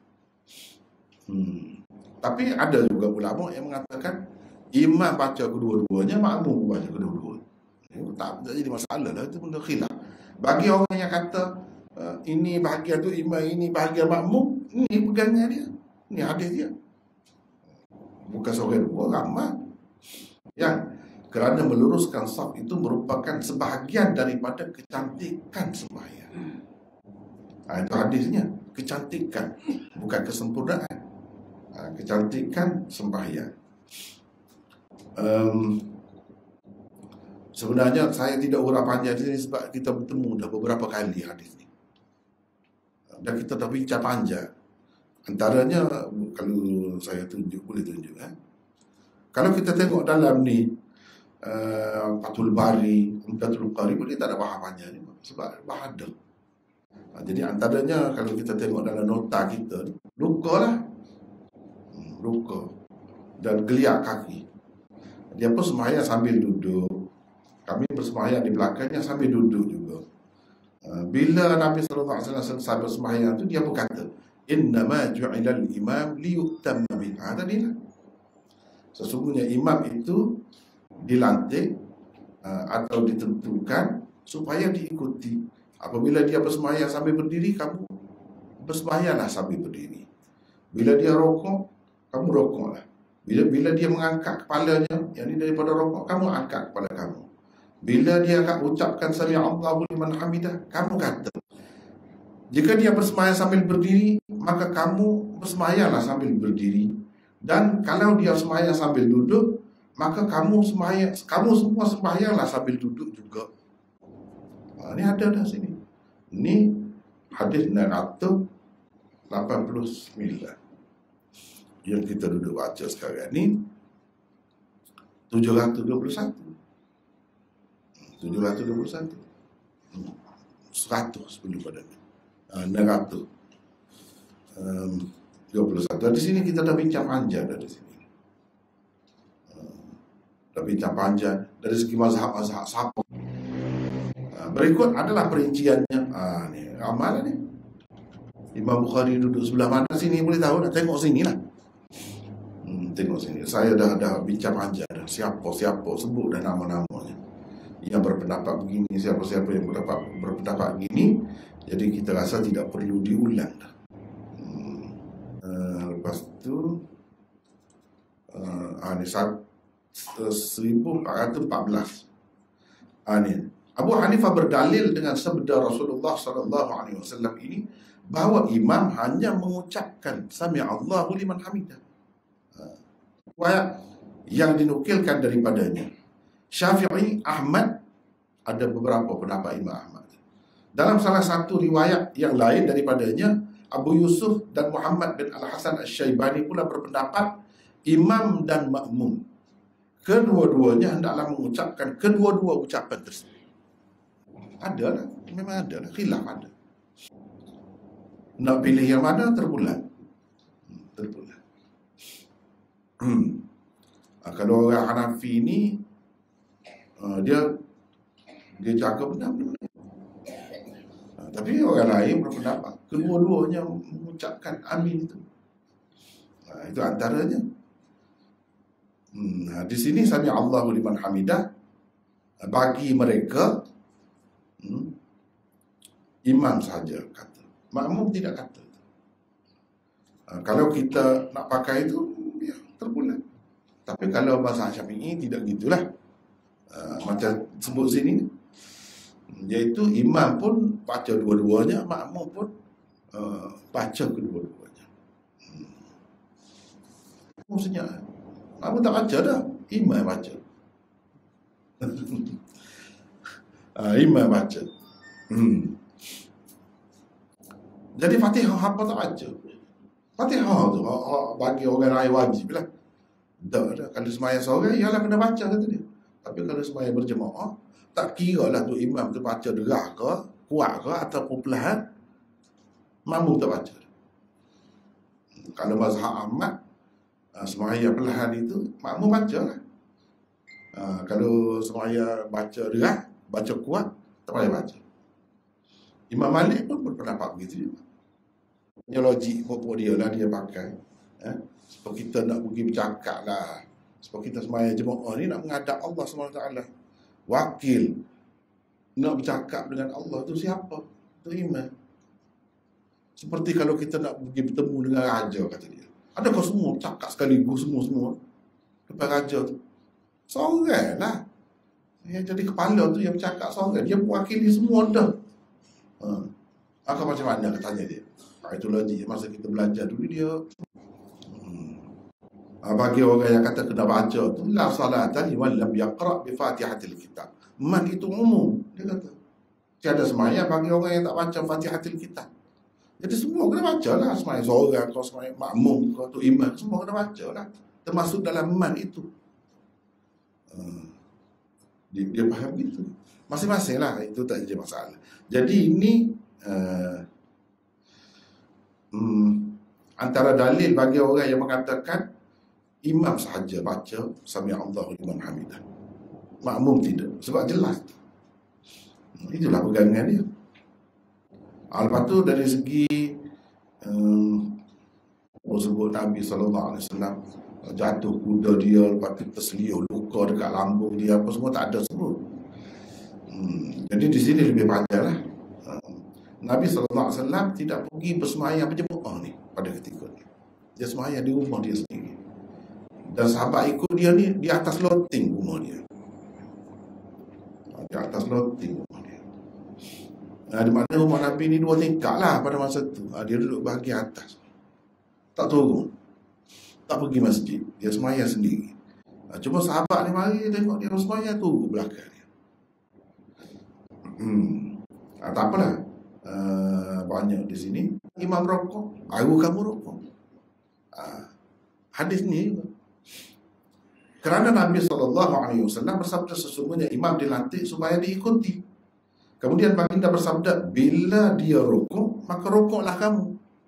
Hmm. Tapi ada juga ulama yang mengatakan imam baca kedua-duanya, makmum baca kedua-duanya. Tak, tak jadi masalah lah, itu benda khilaf. Bagi orang yang kata uh, ini bahagian tu imam, ini bahagian makmum, ini pegangnya dia, ini hadis dia. Bukan seorang dua, ramai. Yang kerana meluruskan saf itu merupakan sebahagian daripada kecantikan sembahyang. Ha, itu hadisnya, kecantikan, bukan kesempurnaan. Ha, kecantikan sembahyang. Um, sebenarnya saya tidak urap panjang di sini sebab kita bertemu dah beberapa kali hadis ni. Dan kita dah bincang panjang. Antaranya kalau saya tunjuk, boleh tunjuk eh? Kalau kita tengok dalam ni uh, Fathul Bari, Umdatul Qari, dia tak ada bahasannya ni sebab bahada. Ha, jadi antaranya kalau kita tengok dalam nota kita, luka lah, hmm, luka dan geliat kaki. Dia pun sembahyang sambil duduk. Kami bersembahyang di belakangnya sambil duduk juga. Uh, bila Nabi sallallahu alaihi wasallam selesai bersembahyang tu, dia pun kata, innama ju'ilal imam liyutamma bih. Ha, tadi lah. Sesungguhnya imam itu dilantik uh, atau ditentukan supaya diikuti. Apabila dia bersembahyang sambil berdiri, kamu bersembahyanglah sambil berdiri. Bila dia rokok, kamu rokoklah. Bila bila dia mengangkat kepalanya, yang ini daripada rokok, kamu angkat kepala kamu. Bila dia akan ucapkan sami'allahu liman hamidah, kamu kata. Jika dia bersembahyang sambil berdiri, maka kamu bersembahyanglah sambil berdiri. Dan kalau dia sembahyang sambil duduk, maka kamu sembahyang, kamu semua sembahyanglah sambil duduk juga. Ha, ini ada dah sini. Ini hadis enam ratus lapan puluh sembilan yang kita duduk baca sekarang ni, tujuh ratus dua puluh satu. tujuh ratus dua puluh satu. seratus sebelum pada ni. enam ratus dua puluh satu. Di sini kita dah bincang panjang dari sini. Dah bincang panjang dari segi mazhab-mazhab siapa. Berikut adalah perinciannya. Ah, ni amal ni. Imam Bukhari duduk sebelah mana sini, boleh tahu, nak tengok sini lah. Hmm, tengok sini. Saya dah dah bincang panjang dah. Siapa-siapa sebut dah nama-namanya. Yang berpendapat begini, siapa-siapa yang berpendapat berpendapat begini. Jadi kita rasa tidak perlu diulang dah. Hmm. Uh, lepas tu uh, ah, ni satu, seribu empat ratus empat belas. Ha, ni. Abu Hanifah berdalil dengan sabda Rasulullah sallallahu alaihi wasallam ini bahawa imam hanya mengucapkan sami'allahu liman hamidah. Riwayat yang dinukilkan daripadanya Syafi'i, Ahmad, ada beberapa pendapat Imam Ahmad. Dalam salah satu riwayat yang lain daripadanya, Abu Yusuf dan Muhammad bin Al-Hasan Al-Syaibani pula berpendapat imam dan makmum kedua-duanya hendaklah mengucapkan kedua-dua ucapan tersebut. Ada lah, memang ada lah, khilaf ada. Nak pilih yang mana terpulang. Terpulang. Hmm. Ha, kalau orang Hanafi ni uh, dia dia jaga benar-benar. Ha, tapi orang lain berpendapat kedua-duanya mengucapkan amin itu. Ha, itu antaranya. Hmm, ha, di sini sami Allahu liman hamidah bagi mereka hmm, imam saja kata. Makmum tidak kata. Ha, kalau kita nak pakai itu ya terpulang. Tapi kalau bahasa Syafi'i tidak gitulah. Uh, macam sebut sini, iaitu imam pun baca dua-duanya, makmum pun uh, baca kedua-duanya. Hmm. Maksudnya, makmum tak baca dah, imam baca. uh, imam baca. Hmm. Jadi Fatihah apa tak baca? Fatihah tu bagi orang lain wajib lah. Tak, tak. Kalau sembahyang seorang, ialah kena baca kata dia. Tapi kalau sembahyang berjemaah, tak kira lah tu imam tu baca derah ke, kuat ke, ataupun perlahan, makmum tak baca. Kalau mazhab Ahmad, sembahyang perlahan itu, makmum baca lah. Kalau sembahyang baca derah, baca kuat, tak payah baca. Imam Malik pun berpendapat begitu juga. Punya logik pokok dia lah dia pakai. Eh? Sebab kita nak pergi bercakap lah. Sebab kita sembahyang jemaah ni nak menghadap Allah subhanahu wa taala. Wakil nak bercakap dengan Allah tu siapa? Tu imam. Seperti kalau kita nak pergi bertemu dengan raja kata dia. Adakah semua cakap sekaligus semua-semua depan raja tu? Seorang lah. Yang jadi kepala tu yang bercakap seorang. Dia mewakili semua dah. Ha. Maka macam mana katanya dia? Ha, itu logik masa kita belajar dulu dia. Bagi orang yang kata kena baca tu la salata liman lam yaqra bi Fatihatil Kitab. Man itu umum dia kata. Tiada sembahyang bagi orang yang tak baca Fatihatil Kitab. Jadi semua kena baca lah, sembahyang seorang kau sembahyang makmum kau tu imam semua kena baca lah. Termasuk dalam man itu. Uh, dia, dia faham gitu. Masing-masing lah, itu tak jadi masalah. Jadi ini uh, um, antara dalil bagi orang yang mengatakan imam sahaja baca sami'allahu liman hamidah, makmum tidak, sebab jelas. Itulah pegangan dia. Lepas tu dari segi um, sebut Nabi sallallahu alaihi wasallam jatuh kuda dia, lepas tu terselioh luka dekat lambung dia, apa semua tak ada sebut. hmm, Jadi di sini lebih panjang lah. um, Nabi sallallahu alaihi wasallam tidak pergi bersemayam berjemaah ni pada ketika ni. Dia semayam di rumah dia sendiri. Dan sahabat ikut dia ni di atas loting rumah dia. Di atas loting rumah dia. Nah, di mana rumah Nabi ni dua tingkat lah pada masa tu. Dia duduk bahagian atas. Tak turun. Tak pergi masjid. Dia semayang sendiri. Cuma sahabat ni mari tengok dia semayang tu ke belakang dia. Hmm. Ah, tak apalah. Uh, banyak di sini. Imam rokok. Baru kamu rokok. Uh, hadis ni juga. Kerana Nabi sallallahu alaihi wasallam bersabda sesungguhnya imam dilantik supaya diikuti. Kemudian baginda bersabda, bila dia rukuk, maka rukuklah kamu.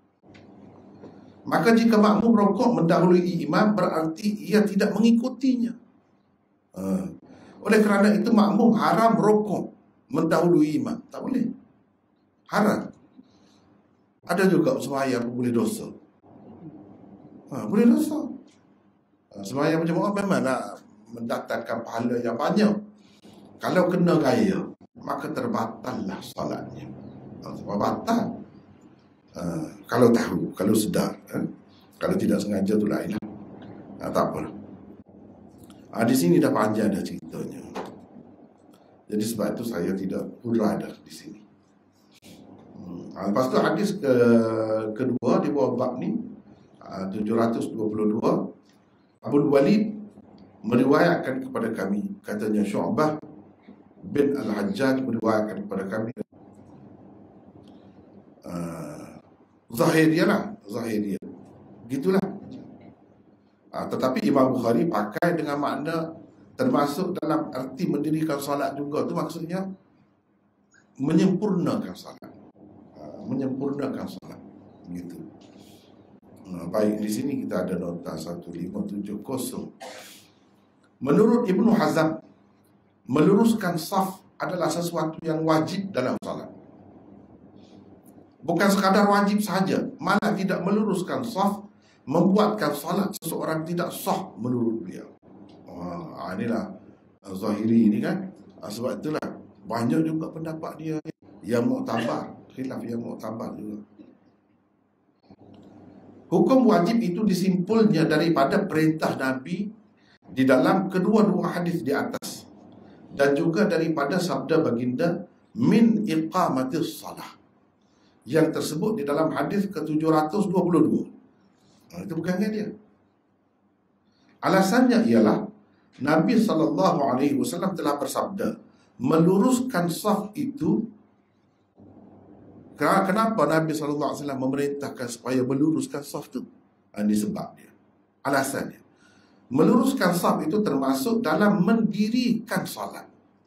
Maka jika makmum rukuk mendahului imam, berarti ia tidak mengikutinya. Uh. Oleh kerana itu makmum haram rukuk mendahului imam. Tak boleh. Haram. Ada juga sembahyang boleh dosa. Ha, boleh dosa. Sembahyang berjemaah memang nak mendatangkan pahala yang banyak. Kalau kena gaya, maka terbatallah solatnya. Sebab batal. Uh, kalau tahu, kalau sedar. Eh? Kalau tidak sengaja tu lain lah. Uh, tak apa. Ha, di sini dah panjang dah ceritanya. Jadi sebab itu saya tidak hurah dah di sini. Hmm. Ha, lepas tu hadis ke, kedua di bawah bab ni, ha, tujuh ratus dua puluh dua, Abu Walid meriwayatkan kepada kami, katanya Syu'bah bin Al-Hajjaj meriwayatkan kepada kami. Uh, Zahiriyah lah, Zahiriyah. Gitulah. Uh, tetapi Imam Bukhari pakai dengan makna termasuk dalam arti mendirikan solat juga. Tu maksudnya menyempurnakan solat. Uh, menyempurnakan solat. Begitu. Uh, baik, di sini kita ada nota satu lima tujuh kosong. Menurut Ibnu Hazm, meluruskan saf adalah sesuatu yang wajib dalam salat. Bukan sekadar wajib sahaja, malah tidak meluruskan saf membuatkan salat seseorang tidak sah menurut beliau. Wah, inilah Zahiri ini kan. Sebab itulah banyak juga pendapat dia yang muktabar, khilaf yang muktabar juga. Hukum wajib itu disimpulnya daripada perintah Nabi di dalam kedua-dua hadis di atas, dan juga daripada sabda baginda min iqamatis salah yang tersebut di dalam hadis ke tujuh ratus dua puluh dua. Nah, itu bukannya dia. Alasannya ialah Nabi sallallahu alaihi wasallam telah bersabda, meluruskan saf itu. Kenapa Nabi sallallahu alaihi wasallam memerintahkan supaya meluruskan saf itu? Ini sebab dia. Alasannya, meluruskan saf itu termasuk dalam mendirikan salat.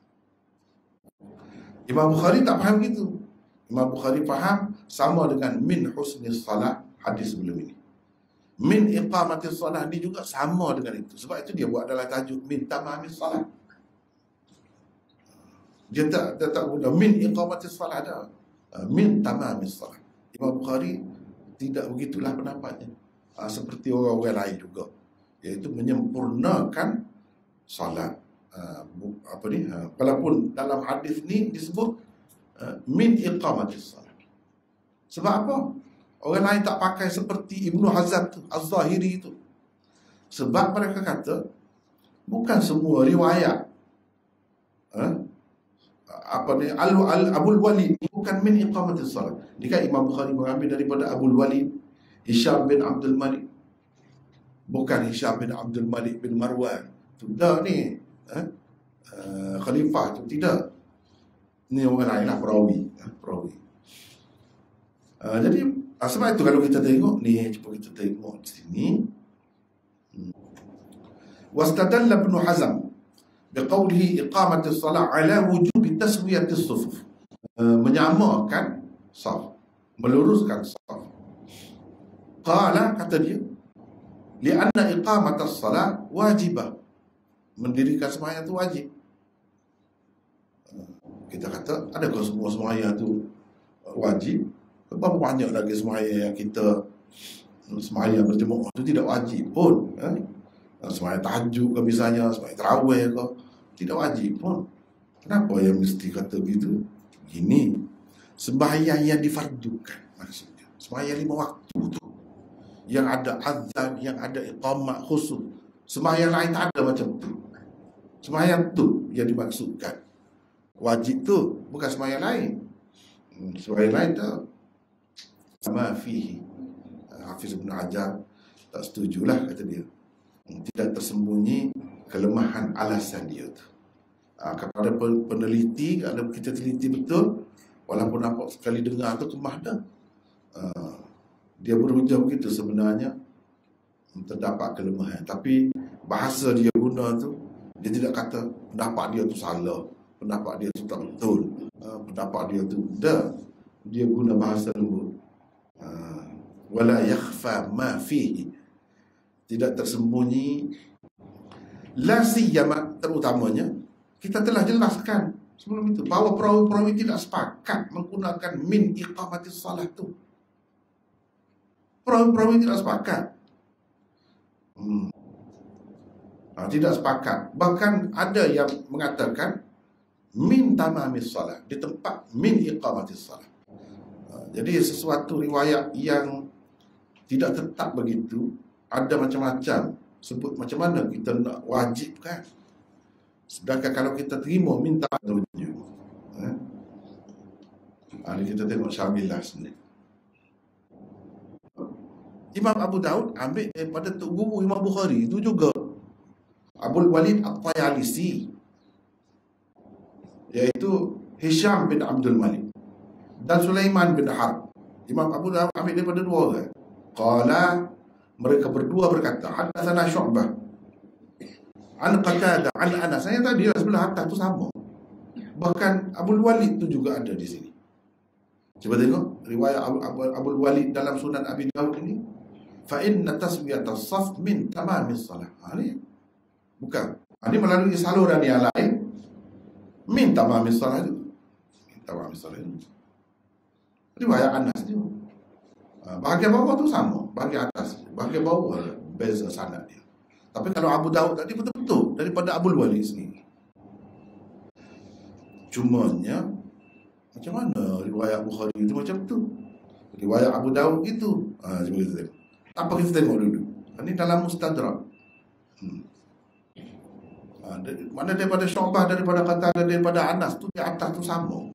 Imam Bukhari tak faham gitu. Imam Bukhari faham sama dengan min husnis salat hadis sebelum ini. Min iqamatis salat ni juga sama dengan itu. Sebab itu dia buat dalam tajuk min tamamis salat. Dia tak dia tak guna min iqamatis salat dah. Min tamamis salat. Imam Bukhari tidak begitulah pendapatnya. Ha, seperti orang-orang lain juga, iaitu menyempurnakan salat. Uh, apa ni? Uh, walaupun dalam hadis ni disebut uh, min iqamatis salat. Sebab apa? Orang lain tak pakai seperti Ibnu Hazm tu, Az-Zahiri tu. Sebab mereka kata bukan semua riwayat uh, apa ni al, al Abul Walid bukan min iqamatis salat. Ni kan Imam Bukhari mengambil daripada Abul Walid Hisham bin Abdul Malik, bukan Hisham bin Abdul Malik bin Marwan. Tidak ni eh? uh, khalifah tu, tidak. Ni orang lain lah, perawi, eh? perawi. Uh, jadi uh, sebab itu kalau kita tengok ni, cuba kita tengok di sini. Hmm. Wastadalla Ibnu Hazm biqaulihi iqamatis salat ala wujubi taswiyatis sufuf. Uh, menyamakan saf, meluruskan saf. Qala, kata dia, li'anna iqamatas salat wajibah. Mendirikan sembahyang itu wajib. Kita kata, adakah semua sembahyang itu wajib? Berapa banyak lagi sembahyang yang kita sembahyang berjemaah itu tidak wajib pun. Eh? Sembahyang tahajud ke misalnya, sembahyang tarawih ke, tidak wajib pun. Kenapa yang mesti kata begitu? Gini, sembahyang yang difardukan maksudnya. Sembahyang lima waktu tu, yang ada azan, yang ada iqamah khusus. Sembahyang lain tak ada macam tu. Sembahyang tu yang dimaksudkan. Wajib tu bukan sembahyang lain. Hmm, sembahyang lain tu sama fihi. Hafiz Ibn Hajar tak setujulah, kata dia. Tidak tersembunyi kelemahan alasan dia tu. Ha, kepada peneliti, kalau kita teliti betul, walaupun nampak sekali dengar tu kemah dah. Ha, dia berujar begitu sebenarnya terdapat kelemahan, tapi bahasa dia guna tu, dia tidak kata pendapat dia tu salah, pendapat dia tu tak betul, uh, pendapat dia tu dah. Dia guna bahasa lembut. uh, wala yakhfa ma fihi, tidak tersembunyi. La siyama, terutamanya kita telah jelaskan sebelum itu bahawa perawi-perawi tidak sepakat menggunakan min iqamatis salat tu. Perawi-perawi tidak sepakat. Hmm. Nah, tidak sepakat. Bahkan ada yang mengatakan min tamamis salat di tempat min iqamatis salat. Nah, jadi sesuatu riwayat yang tidak tetap begitu, ada macam-macam Sebut macam mana kita nak wajibkan. Sedangkan kalau kita terima, minta tunjuk. Ha? Hari kita tengok Syamilah sendiri. Imam Abu Daud ambil daripada Tok Guru Imam Bukhari itu juga, Abul Walid At-Tayalisi, iaitu Hisham bin Abdul Malik dan Sulaiman bin Harb. Imam Abu Daud ambil daripada dua orang. Qala, mereka berdua berkata, hadatsana Syu'bah an Qatadah an Anas. Saya tadi lah sebelah atas tu sama. Bahkan Abul Walid tu juga ada di sini. Cuba tengok riwayat Abu, Abu, Abul Walid dalam Sunan Abi Daud ini. Fa inna taswiyatas saf min tamamis salah. Ha, ni bukan. Ha, ini melalui saluran yang lain. Min tamamis salah itu. Min tamamis salah itu. Riwayat Anas tu. Ha, bahagian bawah tu sama, bahagian atas. Bahagian bawah beza sanad dia. Tapi kalau Abu Daud tadi betul-betul daripada Abul Walid sendiri. Cumanya macam mana riwayat Bukhari itu macam tu, riwayat Abu Daud gitu. Ha, cuba kita tengok. Apa kita tengok dulu. Ini dalam Mustadrak. Hmm. Ha, dari, mana daripada Syu'bah, daripada Qatadah, daripada Anas tu di atas tu sama.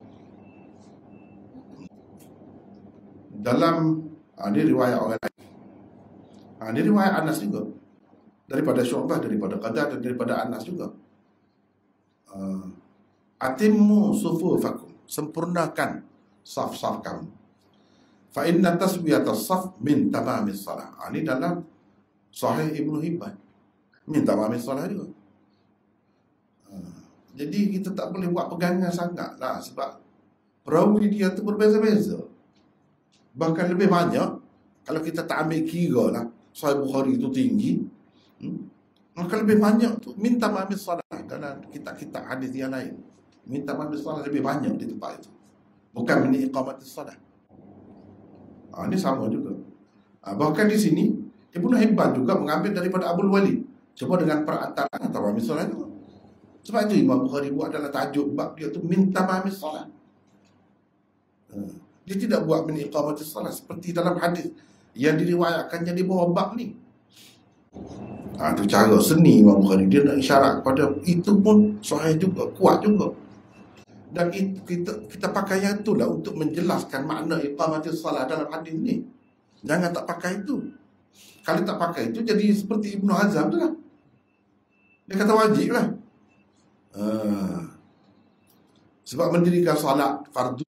Dalam ha, ini riwayat orang lain. Ha, ini riwayat Anas juga. Daripada Syu'bah, daripada Qatadah, daripada Anas juga. Uh, Atimmu sufufakum, sempurnakan saf-saf kamu. Fa inna taswiyatas saf min tamamis salah. Ha, ini dalam Sahih Ibnu Hibban. Min tamamis salah juga. Uh, jadi kita tak boleh buat pegangan sangat lah, sebab perawi dia tu berbeza-beza. Bahkan lebih banyak, kalau kita tak ambil kira lah Sahih Bukhari itu tinggi, hmm, maka lebih banyak tu minta mamis salat dalam kitab-kitab hadis yang lain. Minta mamis salat lebih banyak di tempat itu, bukan ini iqamatis salat. Ha, ini sama juga. Ha, bahkan di sini Ibnu Hibban juga mengambil daripada Abul Walid, cuma dengan perantaraan atau mamis salat itu. Sebab itu Imam Bukhari buat adalah tajuk bab dia tu minta mamis salat. Ha. Dia tidak buat min iqamatis salat seperti dalam hadis yang diriwayatkannya di bawah bab ni. Ah, tu cara seni Imam Bukhari, dia nak isyarat kepada itu pun sahih juga, kuat juga. Dan itu, kita kita pakai yang itulah untuk menjelaskan makna iqamatis salat dalam hadis ni. Jangan tak pakai itu. Kalau tak pakai itu jadi seperti Ibnu Hazm tu lah. Dia kata wajib lah. Ah. Sebab mendirikan salat fardu.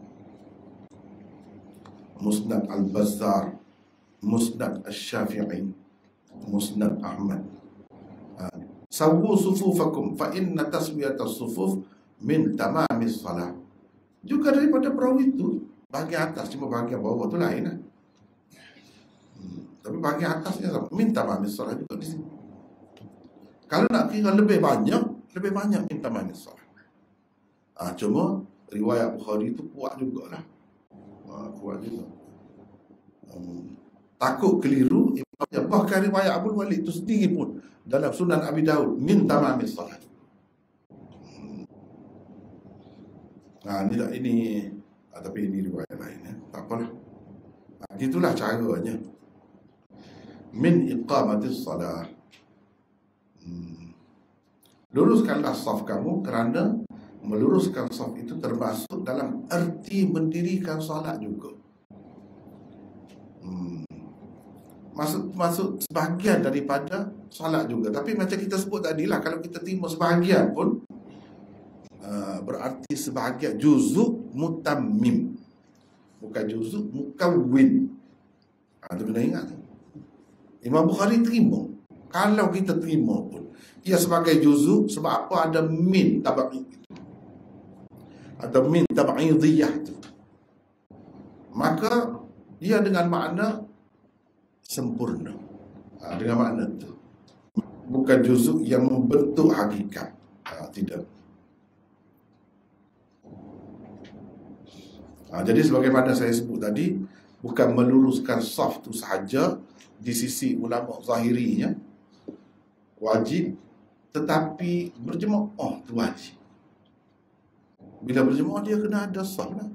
Musnad Al-Bazzar, Musnad Al-Syafi'i, Musnad Ahmad. Sawu sufufakum fa inna taswiyatas sufuf min tamamis salah. Juga daripada perawi itu, bahagian atas, cuma bahagian bawah tu lain lah. Hmm. Tapi bahagian atasnya sama, min tamamis salah juga di sini. Kalau nak kira lebih banyak, lebih banyak min tamamis salah. Ah, cuma riwayat Bukhari itu kuat jugalah. Ha, kuat juga. Um, takut keliru, bahkan riwayat Abul Walid itu sendiri pun dalam Sunan Abi Daud min tamamis salat. Hmm. Nah, ini, ini ah, tapi ini riwayat lain ya. Tak apalah. Nah, gitulah caranya. Min iqamatis salat. Hmm. Luruskanlah saf kamu, kerana meluruskan saf itu termasuk dalam erti mendirikan salat juga. Hmm. Masuk masuk sebahagian daripada salat juga. Tapi macam kita sebut tadi lah, kalau kita terima sebahagian pun uh, berarti sebahagian juzuk mutammim, bukan juzuk mukawwin. Ha, tu kena ingat. Imam Bukhari terima. Kalau kita terima pun ia sebagai juzuk, sebab apa? Ada min tabai atau min tab'idiyah tu, maka dia dengan makna sempurna. Ha, dengan makna tu, bukan juzuk yang membentuk hakikat. Ha, tidak. Ha, jadi sebagaimana saya sebut tadi, bukan meluruskan saf tu sahaja di sisi ulama zahirinya wajib, tetapi berjemaah tu wajib. Bila berjemaah dia kena ada saf lah.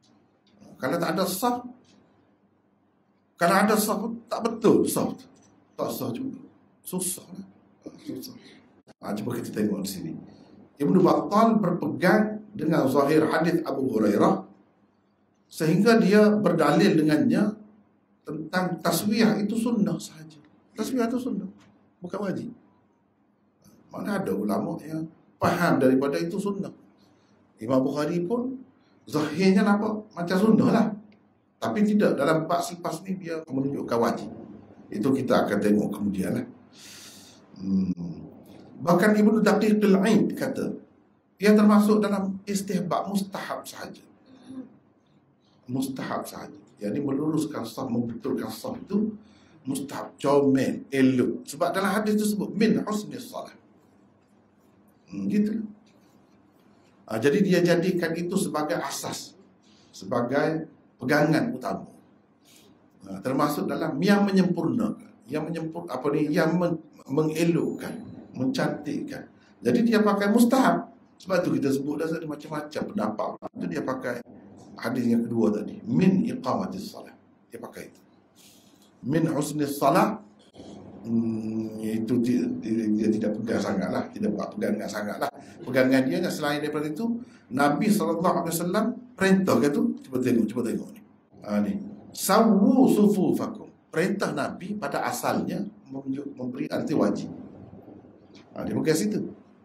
Kalau tak ada saf, kalau ada saf tak betul saf. Tak sah juga. Susah lah. Susah. Ha, cuba kita tengok di sini. Ibnu Battal berpegang dengan zahir hadis Abu Hurairah sehingga dia berdalil dengannya tentang taswiyah itu sunnah sahaja. Taswiyah itu sunnah, bukan wajib. Mana ada ulama yang faham daripada itu sunnah. Imam Bukhari pun zahirnya nampak macam sunnah lah, tapi tidak, dalam bab selepas ni dia menunjukkan wajib. Itu kita akan tengok kemudian lah. Hmm. Bahkan Ibnu Daqiqil Aid kata ia termasuk dalam istihbab, mustahab sahaja. Mustahab sahaja. Jadi meluruskan saf, membetulkan saf itu mustahab, comel, elok. Sebab dalam hadis tersebut min husnis salah. Hmm, gitu. Ha, jadi dia jadikan itu sebagai asas, sebagai pegangan utama. Ha, termasuk dalam yang menyempurnakan, yang menyempur apa ni, yang men, mengelokkan, mencantikkan. Jadi dia pakai mustahab. Sebab tu kita sebut dah ada macam-macam pendapat. Itu dia pakai hadis yang kedua tadi, min iqamatis salah. Dia pakai itu. Min husnis salah, hmm, itu dia, dia, dia tidak pegang sangatlah, tidak buat pegangan sangatlah. Pegangan dia selain daripada itu, Nabi sallallahu alaihi wasallam perintah ke tu, cuba tengok, cuba tengok ni. Ha, ni. Sawu sufufakum. Perintah Nabi pada asalnya memberi arti wajib. Ha, dia pegang situ.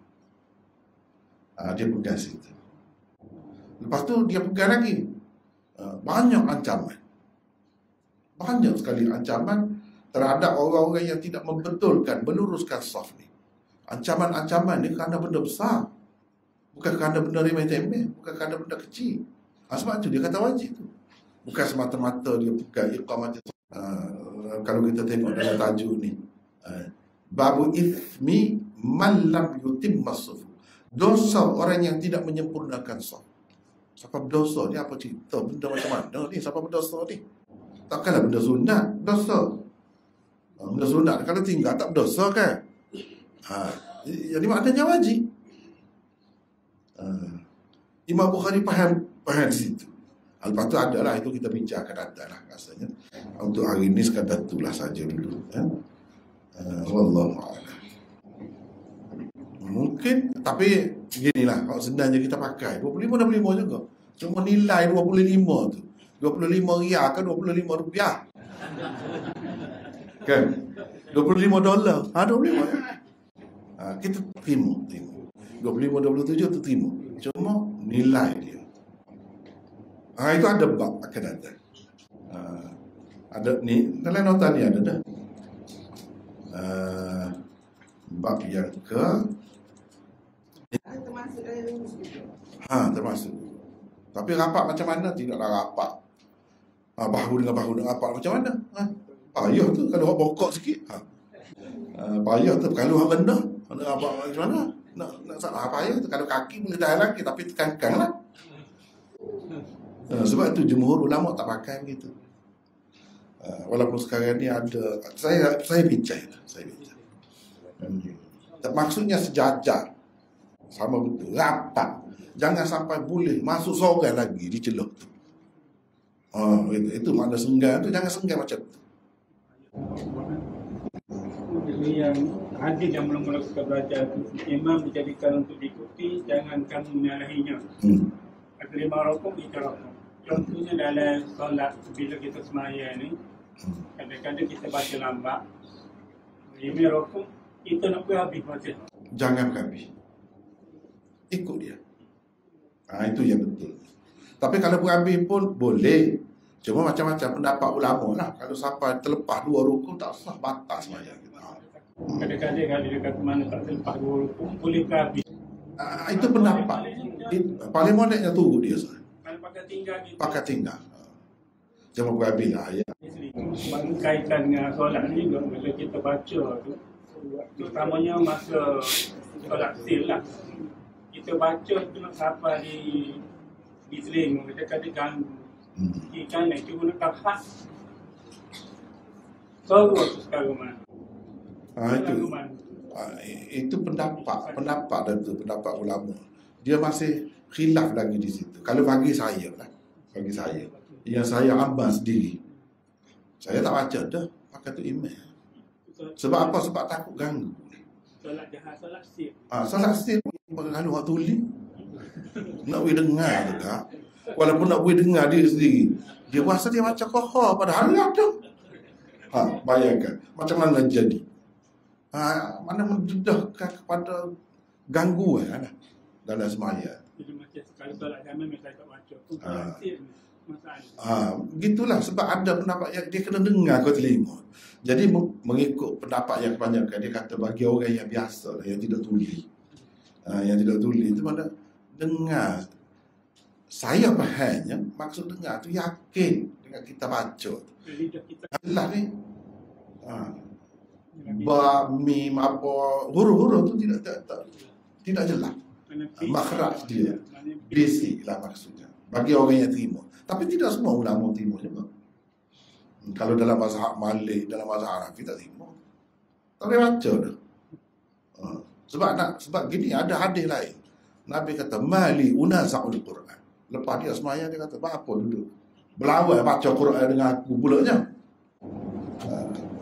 Ha, dia pegang situ. Lepas tu dia pegang lagi. Ha, banyak ancaman. Banyak sekali ancaman terhadap orang-orang yang tidak membetulkan, meluruskan saf ni. Ancaman-ancaman ni kerana benda besar. Bukan kerana benda remeh-temeh, bukan kerana benda kecil. Ha, sebab tu dia kata wajib tu. Bukan semata-mata dia pegang iqamat. Ha, kalau kita tengok dalam tajuk ni. Ha, babu ithmi man lam yutimma sufu. Dosa orang yang tidak menyempurnakan saf. Siapa berdosa ni, apa cerita, benda macam mana ni, siapa berdosa ni? Takkanlah benda sunat dosa. Benda sunat kalau tinggal tak berdosa kan? Ha, jadi maknanya wajib. Ha, Imam Bukhari faham faham di situ. Lepas tu adalah itu kita bincang akan datang lah rasanya. Untuk hari ini sekadar itulah saja dulu. Ya? Uh, Wallahu a'lam. Mungkin, tapi beginilah, kalau sebenarnya kita pakai dua puluh lima dua puluh lima juga. Cuma nilai dua puluh lima tu. dua puluh lima riyal ke dua puluh lima rupiah? Kan? dua puluh lima dolar. Ha, dua puluh lima. Ha, kita terima, terima. dua puluh lima dua puluh tujuh tu terima. Cuma nilai dia. Ha, itu ada bab akan datang. Ha, ada ni, dalam nota ni ada dah. Ha, bab yang ke termasuk dalam rumus juga. Ha, termasuk. Tapi rapat macam mana? Tidaklah rapat. Ha, bahu dengan bahu dengan rapat macam mana? Ha, payah tu kalau orang bokok sikit. Ha. Ha, payah tu kalau orang rendah. Nak rapat macam mana? Nak nak salah payah tu kalau kaki boleh tahan lagi tapi tekankan lah. Ha, sebab tu jumhur ulama tak pakai begitu. Ha, walaupun sekarang ni ada, saya saya bincang lah, saya bincang. Hmm. Maksudnya sejajar. Sama betul, rapat. Jangan sampai boleh masuk seorang lagi di celah tu. Oh, itu, itu makna senggan tu, jangan senggan macam tu. Jadi yang hadis yang mula-mula kita belajar tu, imam dijadikan untuk diikuti, jangan kamu menyalahinya. Hmm. Ada lima rukun, tiga rukun. Contohnya dalam solat, bila kita semaya ni, kadang-kadang kita baca lambat. Lima rukun, kita nak pergi habis baca. Jangan habis. Ikut dia. Ha, itu yang betul. Tapi kalau berhabis pun boleh. Cuma macam-macam pendapat ulama lah. Kalau sampai terlepas dua rukun tak sah, batas sembahyang kita. Kadang-kadang kalau dia kata mana tak terlepas dua rukun, boleh habis. Ha, itu pendapat. Paling moneknya tu dia sah. Kalau pakai tinggal gitu. Pakai tinggal. Cuma berhabis lah. Ya. Kaitan dengan solat ni juga, bila kita baca tu, terutamanya masa solat sil lah. Kita baca tu nak sampai di di telinga, kita kata ganggu. Hmm. Kiri kanan cuba nak khas. Suara tu sekarang mana? Ha, itu, ha, itu pendapat, pendapat dan tu pendapat ulama. Dia masih khilaf lagi di situ. Kalau bagi saya lah, bagi saya, yang saya ambil sendiri, saya tak baca dah, pakai tu email. Sebab apa? Sebab takut ganggu. Solat jahat, solat sir. Ah, solat sir kalau orang tuli nak boleh dengar tu tak? Walaupun nak boleh dengar dia sendiri, dia rasa dia macam kohor padahal ada. Ha, bayangkan macam mana jadi. Ha, mana mendedahkan kepada gangguan lah dalam semaya. Jadi macam kalau solat jahat memang tak baca. Solat sir masalah. Ah, begitulah sebab ada pendapat yang dia kena dengar kau telinga. Jadi mengikut pendapat yang kebanyakan dia kata bagi orang yang biasa yang tidak tuli. Ah, yang tidak tuli itu mana dengar. Saya fahamnya maksud dengar tu yakin dengan kita baca. Lidah kita Jelas ni. Ah. Ba, mim, apa huruf-huruf tu tidak tak, tak, tidak jelas. Makhraj dia. Basic lah maksudnya. Bagi orang yang terima. Tapi tidak semua ulama terima juga. Kalau dalam mazhab Malik, dalam mazhab Hanafi tak terima. Tak boleh baca dah. Ha. Sebab nak, sebab gini ada hadis lain. Nabi kata mali unaza'ul Quran. Lepas dia semayang dia kata apa duduk. Berlawan baca Quran dengan aku pulaknya. Ha.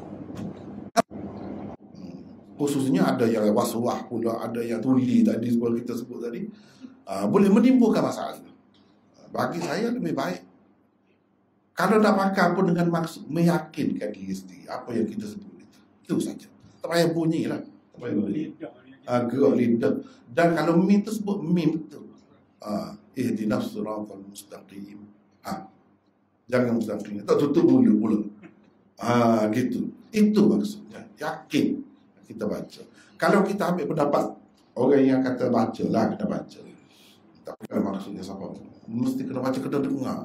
Khususnya ada yang waswah pula, ada yang tuli tadi seperti kita sebut tadi. Ha, boleh menimbulkan masalah. Bagi saya lebih baik kalau nak makan pun dengan maksud meyakinkan diri sendiri apa yang kita sebut itu. Itu saja. Tak payah bunyi lah. Tak payah bunyi. Ah, gerak lidah. Dan kalau mim tu sebut mim betul. Ah, ihdinas siratal mustaqim. Ah. Jangan mustaqim. Tak tutup mulut pula. Ah, gitu. Itu maksudnya. Yakin kita baca. Kalau kita ambil pendapat orang yang kata baca lah, kita baca. Tapi kalau maksudnya siapa? Mesti kena baca, kena dengar.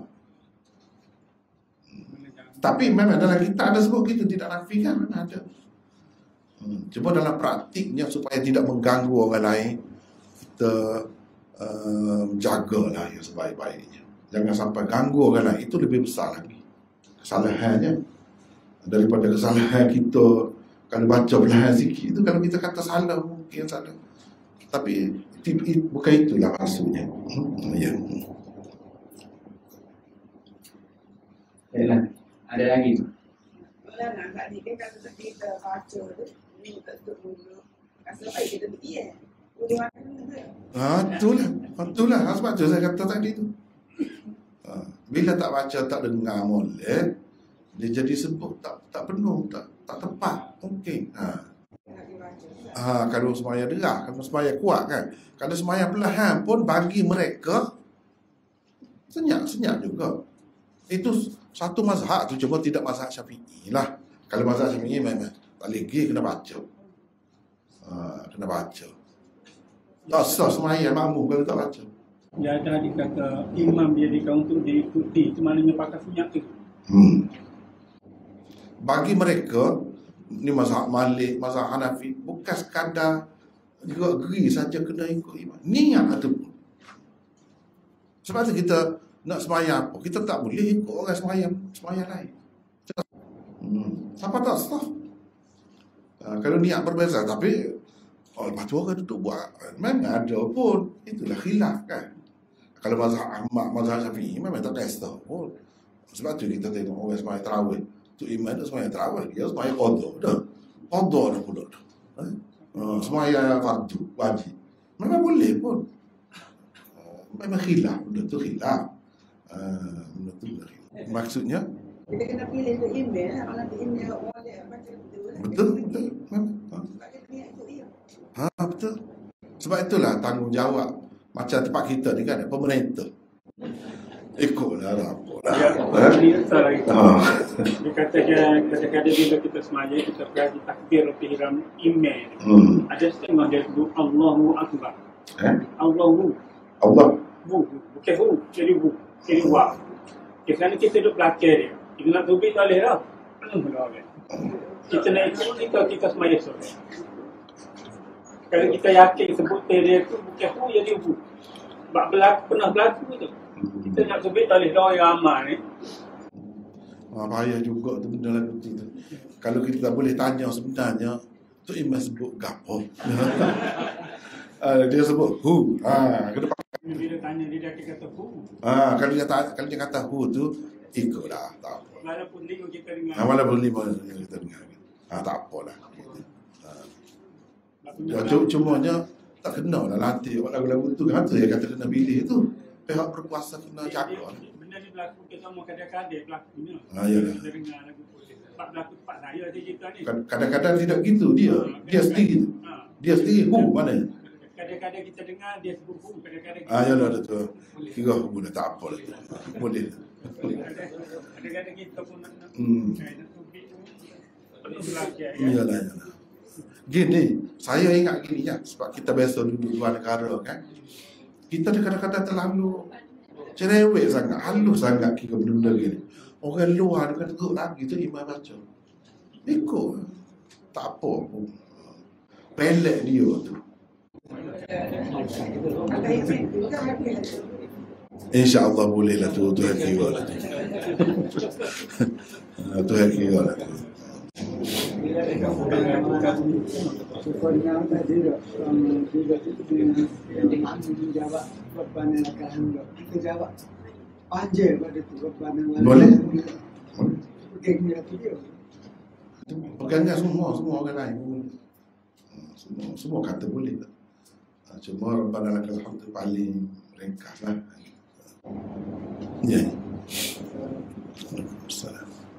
Tapi memang dalam kita ada sebut kita tidak nafikan, memang ada. Hmm. Cuma dalam praktiknya supaya tidak mengganggu orang lain, kita uh, jagalah yang sebaik-baiknya. Jangan sampai ganggu orang lain, itu lebih besar lagi kesalahannya daripada kesalahan kita kalau baca perlahan sikit. Itu kalau kita kata salah mungkin salah, tapi bukan itulah maksudnya. Hmm. Ya. Baiklah, ada lagi? Kalau nak kat ni kan kalau kita baca tu, ni untuk dulu. Asal baik kita pergi eh. Boleh makan ke? Ha, itulah. Itulah sebab tu saya kata tadi tu. Ha, bila tak baca, tak dengar molek, dia jadi sebut tak tak penuh, tak tak tepat. Okey. Ha. Ha, kalau semaya derah, kalau semaya kuat kan. Kalau semaya perlahan pun bagi mereka senyap-senyap juga. Itu satu mazhab tu, cuma tidak mazhab Syafi'i lah. Kalau mazhab Syafi'i memang tak lagi kena baca. Ha, kena baca. Tak sah semaya makmum kalau tak baca. Dia ada dikata imam dia dikata untuk diikuti, itu maknanya pakai senyap tu. Hmm. Bagi mereka ni mazhab Malik, mazhab Hanafi, bukan sekadar gerak-geri saja kena ikut imam. Niat ada pun. Sebab tu kita nak semayang apa, kita tak boleh ikut orang semayang semayang lain. Hmm. Siapa tak sah? Ha, kalau niat berbeza, tapi oh, lepas tu orang duduk buat, memang ada pun. Itulah khilaf kan. Kalau mazhab Ahmad, mazhab Syafi'i memang tak kesta pun. Sebab tu kita tengok orang semayang tarawih. Tu imam tu semayang tarawih, dia semayang qadha dah. Qadha dah pula dah. Ha? Uh, semayang fardu, wajib. Memang boleh pun. Uh, memang khilaf, benda tu khilaf. Uh, benda tu khilaf. Maksudnya? Kita kena pilih tu email lah. Kalau tu email orang dia baca betul lah. Betul, betul. Ha? Sebab kita niat ikut dia. Ha, betul. Sebab itulah tanggungjawab. Macam tempat kita ni kan, pemerintah. Ikutlah lah. Ya, ini salah itu. Dia katakan kadang-kadang bila kita semaya kita berada takbir ihram imam. Hmm. Ada setengah dia sebut Allahu Akbar. Eh? Allahu. Allah. Bu, bukan hu, jadi bu, jadi wa. Kerana kita duduk belakang dia. Kita nak tubik tak boleh lah. Penuh pula orang. Kita nak ikut kita, kita semaya sore. Kalau kita yakin sebut dia tu bukan hu, jadi bu. Sebab berlaku, pernah berlaku tu. Kita nak tubik tak boleh dah orang amal ni. Ah, bahaya juga tu benda lagu tu. Kalau kita tak boleh tanya sebenarnya, tu imam sebut gapo. uh, dia sebut hu. Ha, ke depan. Bila tanya dia, dia akan kata hu. Ha, kalau dia kata, kalau dia kata hu tu, ikutlah. Tak apa. Walaupun lima kita dengar. Ha, walaupun lima kita dengar. Ah, tak apalah. Ya, cumanya tak kena lah latih buat lagu-lagu tu. Kata dia kata kena pilih tu. Pihak berkuasa kena jaga. Benda ni berlaku ke semua kadang-kadang berlakunya. Ah, yalah. Kita dengar lagu Pak berlaku Pak saya dia cerita ni. Kadang-kadang tidak gitu dia. Dia sendiri. Dia sendiri. Hu mana? Kadang-kadang kita dengar dia sebut hu. Kadang-kadang Ah, yalah tu. Kira hu dah tak apa lah. Boleh. Kadang-kadang kita pun nak nak. Hmm. Perlu belajar. Iyalah, iyalah. Gini, saya ingat gini ya, sebab kita biasa duduk luar negara kan. Kita kadang-kadang terlalu cerewet sangat, halus sangat kira benda-benda gini. Orang luar dia kata lagi tu imam baca. Ikut. Tak apa pun. Pelek dia tu. InsyaAllah boleh lah tu. Tuhan kira lah tu. Tuhan kira lah tu. Bila dekat bukan supaya tadi juga itu yang menjawab beban yang akan kita jawab panjang pada tu beban yang boleh pegangnya tu dia pegangnya semua semua orang lain semua semua kata boleh tak cuma Rabbana lakal hamdu paling ringkas lah ya. Assalamualaikum.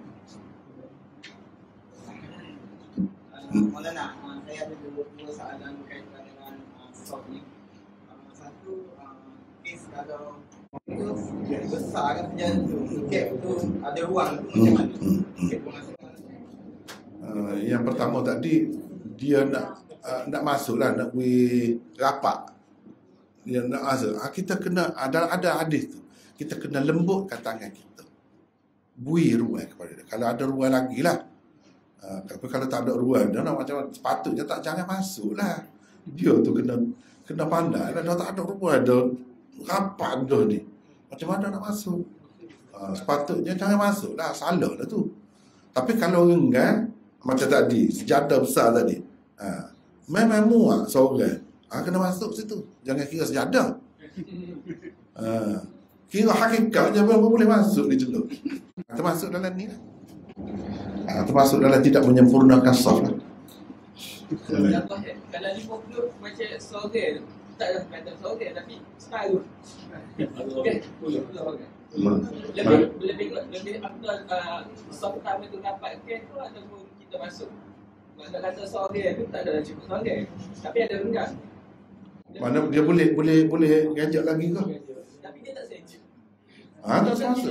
Maulana, saya ada dua, dua soalan berkaitan dengan uh, soft ni. Uh, satu, uh, kes kalau itu besar kan perjalanan tu, gap tu ada ruang tu macam mana? Gap pemasukan. Uh, yang pertama tadi dia nak uh, nak masuk lah, nak pergi rapat. Dia nak masuk. Uh, kita kena ada ada hadis tu. Kita kena lembutkan tangan kita. Bui ruang kepada dia. Kalau ada ruang lagi lah. Uh, tapi kalau tak ada ruang, dia nak macam sepatutnya tak jangan masuk lah. Dia tu kena kena pandai lah. Dia tak ada ruang, dia rapat dah ni. Macam mana nak masuk? Uh, sepatutnya jangan masuk lah. Salah lah tu. Tapi kalau enggan, macam tadi, sejadah besar tadi. Uh, memang muak seorang. Uh, kena masuk situ. Jangan kira sejadah. Uh, kira hakikatnya memang boleh masuk di celup. Termasuk dalam ni lah. Ha, termasuk dalam tidak menyempurnakan saf lah. Contoh kan, kalau lima puluh macam sorang, tak ada kata sorang tapi separuh. Okey, sepuluh orang. Lebih lebih lebih afdal saf pertama tu dapat ke tu ataupun kita masuk. Kalau kata sorang tu tak ada cukup sorang. Tapi ada renggang. Mana dia boleh boleh boleh ngajak lagi ke? Tapi dia tak sejuk. Ha, tak masuk.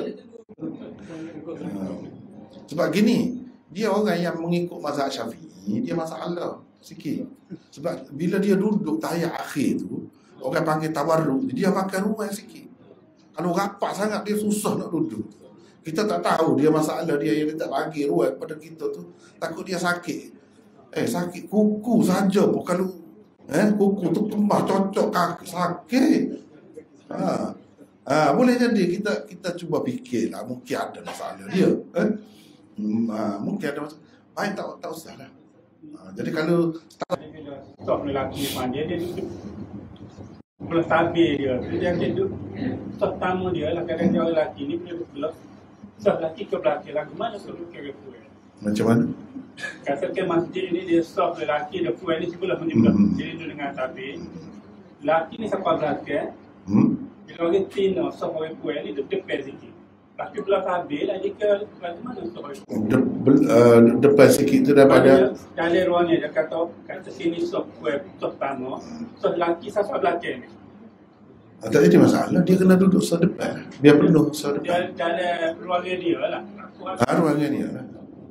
Ha. Sebab gini, dia orang yang mengikut mazhab Syafi'i, dia masalah sikit. Sebab bila dia duduk tahiyat akhir tu, orang panggil tawarruk, dia makan ruang sikit. Kalau rapat sangat dia susah nak duduk. Kita tak tahu dia masalah dia yang dia tak bagi ruang pada kita tu, takut dia sakit. Eh sakit kuku saja pun kalau eh kuku tu kembah cocok kaki sakit. Ha. Ha, boleh jadi kita kita cuba fikirlah mungkin ada masalah dia. Eh? Hmm, ha, mungkin ada masalah. Baik tak tak usahlah. Ha, jadi kalau stop lelaki depan dia, dia duduk belah tabir dia. Dia duduk stop tamu dia lah. Kadang-kadang lelaki ni boleh berbelah stop lelaki ke belakang. Lagu mana suruh ke fuel? macam mana? Katakan masjid ni dia stop lelaki, dia fuel ni sebelah menyebelah. Hmm. Jadi dia dengar tabir. Lelaki ni sampai belakang. Hmm? Bila orang Tino stop orang fuel ni, dia depan sikit. Tapi belah tabir lah, jika macam mana stop orang fuel? De, uh, depan sikit tu daripada Dalam ruangnya dia kata, kata sini stop fuel, stop tamu. Stop lelaki sampai belakang ni. ah, tak jadi masalah, dia kena duduk sedepan. Biar penuh sedepan. Dia dalam ruangan dia lah. Ah, ruangan dia lah.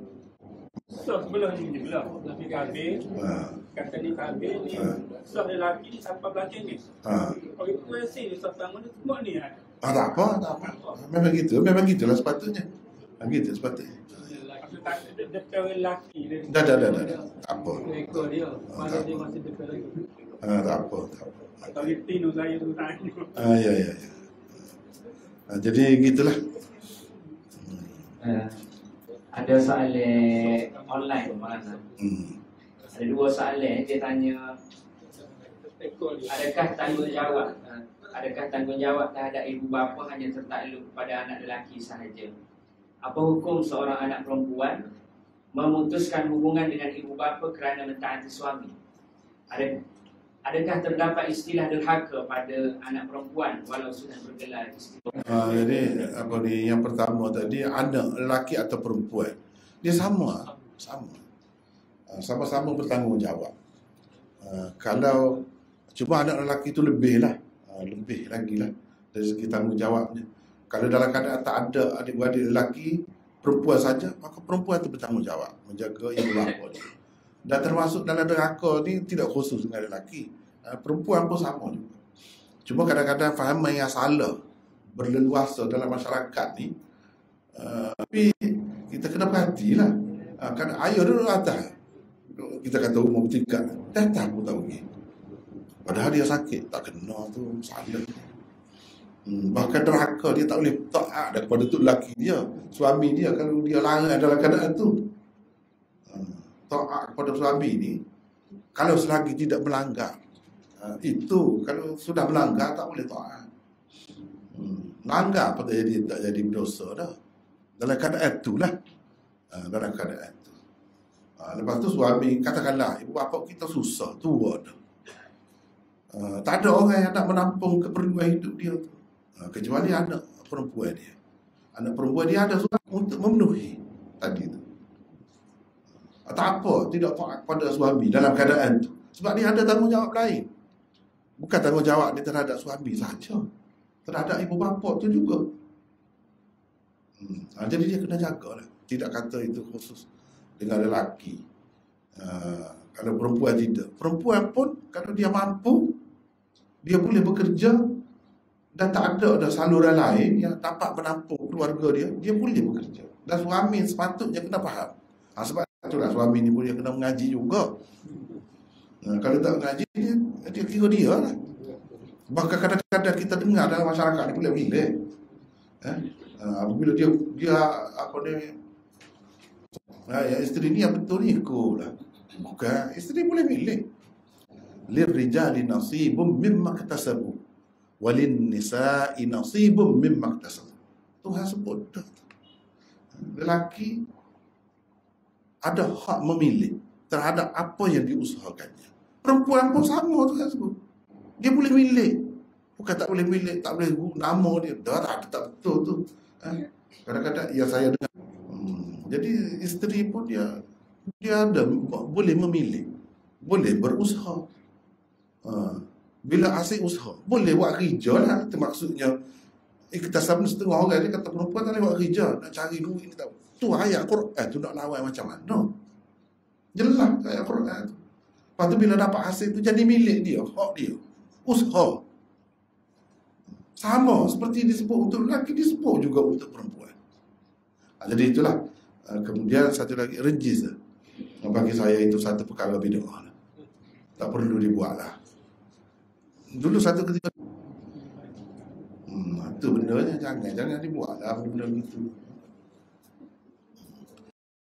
So sebelah ni sebelah. Tapi kabel, Ah, kata ni kabel ni, Ah. so lelaki ni sampai belakang ni. ah. Orang fuel sini, stop tamu ni semua ni lah. ah tak apa, tak apa. Memang gitu, memang gitulah sepatutnya. Ah, gitu sepatutnya. Aku tak ada depan lelaki dia. Dah, dah, dah, dah, dah. Tak apa. ekor dia Ah, tak dia apa. masih dekat lagi Ah, tak apa, tak apa. Kalau Tino saya tu tanya. Ah, ya, ya, ya. Ah, jadi gitulah. Uh, ada soalan online mana? Hmm. Ada dua soalan dia tanya, adakah tanggungjawab uh, adakah tanggungjawab terhadap ibu bapa hanya tertakluk pada anak lelaki sahaja? Apa hukum seorang anak perempuan memutuskan hubungan dengan ibu bapa kerana mentaati suami. Ada, adakah terdapat istilah derhaka pada anak perempuan walau sudah bergelar isteri? Uh, jadi apa ni, yang pertama tadi, anak lelaki atau perempuan, dia sama, sama, uh, sama-sama bertanggungjawab. Uh, kalau cuma anak lelaki itu lebih lah, uh, lebih lagi lah dari segi tanggungjawabnya. Kalau dalam keadaan tak ada adik-beradik lelaki, perempuan saja, maka perempuan itu bertanggungjawab menjaga ibu bapa dia. Dan termasuk dalam derhaka ni tidak khusus dengan lelaki, uh, perempuan pun sama juga. Cuma kadang-kadang fahaman yang salah berleluasa dalam masyarakat ni, uh, tapi kita kena perhatilah. Uh, kan ayah duduk atas, kita kata umur bertingkat, datang pun tahu ni. Padahal dia sakit, tak kena tu salah. Hmm, bahkan derhaka, dia tak boleh taat daripada tu lelaki dia, suami dia, kalau dia larang dalam keadaan tu. Hmm, taat kepada suami ni kalau selagi tidak melanggar. Uh, itu kalau sudah melanggar tak boleh taat. Hmm, melanggar apa tak jadi, tak jadi berdosa dah. Dalam keadaan itulah. Uh, dalam keadaan itu. Uh, lepas tu suami, katakanlah ibu bapa kita susah, tua dah. Uh, tak ada orang yang nak menampung keperluan hidup dia tu. Uh, kecuali anak perempuan dia. Anak perempuan dia ada suami untuk memenuhi tadi tu. Uh, tak apa, tidak taat pada suami dalam keadaan tu. Sebab dia ada tanggungjawab lain. Bukan tanggungjawab dia terhadap suami saja, terhadap ibu bapa tu juga. Hmm. Uh, jadi dia kena jagalah. Tidak kata itu khusus dengan lelaki. Uh, kalau perempuan tidak. Perempuan pun kalau dia mampu, dia boleh bekerja dan tak ada ada saluran lain yang dapat menampung keluarga dia, dia boleh bekerja. Dan suami sepatutnya kena faham. Ha, sebab itulah suami ni pun dia kena mengaji juga. Ha, kalau tak mengaji, dia, dia kira dia lah. Bahkan kadang-kadang kita dengar dalam masyarakat ni pilih-pilih. Ha? Ha, apabila dia dia apa ni, ha, ya, isteri ni yang betul ni ikut lah. Bukan, isteri boleh pilih. Lirrijali nasibum mimma iktasabu walin nisa'i nasibum mimma iktasabu. Tuhan sebut dah. Lelaki ada hak memilih terhadap apa yang diusahakannya. Perempuan pun sama, Tuhan sebut. Dia boleh milih. Bukan tak boleh milih, tak boleh nama dia. Dah tak, tak betul tu. Eh? Kadang-kadang ya saya dengar. Hmm. Jadi isteri pun dia dia ada boleh memilih, boleh berusaha. Ha. Bila asyik usaha, boleh buat kerja lah. Itu maksudnya. Eh, kita sama setengah orang dia kata perempuan tak boleh buat kerja, nak cari duit ni tak. Tu ayat Quran tu nak lawan macam mana? Jelas ayat Quran tu. Lepas tu bila dapat hasil tu jadi milik dia, hak dia. Usaha. Sama seperti disebut untuk lelaki, disebut juga untuk perempuan. Ha, jadi itulah. Ha, kemudian satu lagi, rejis lah. Bagi saya itu satu perkara bid'ah lah. Tak perlu dibuat lah. Dulu satu ketika, hmm, itu bendanya jangan, jangan dibuat lah benda-benda gitu.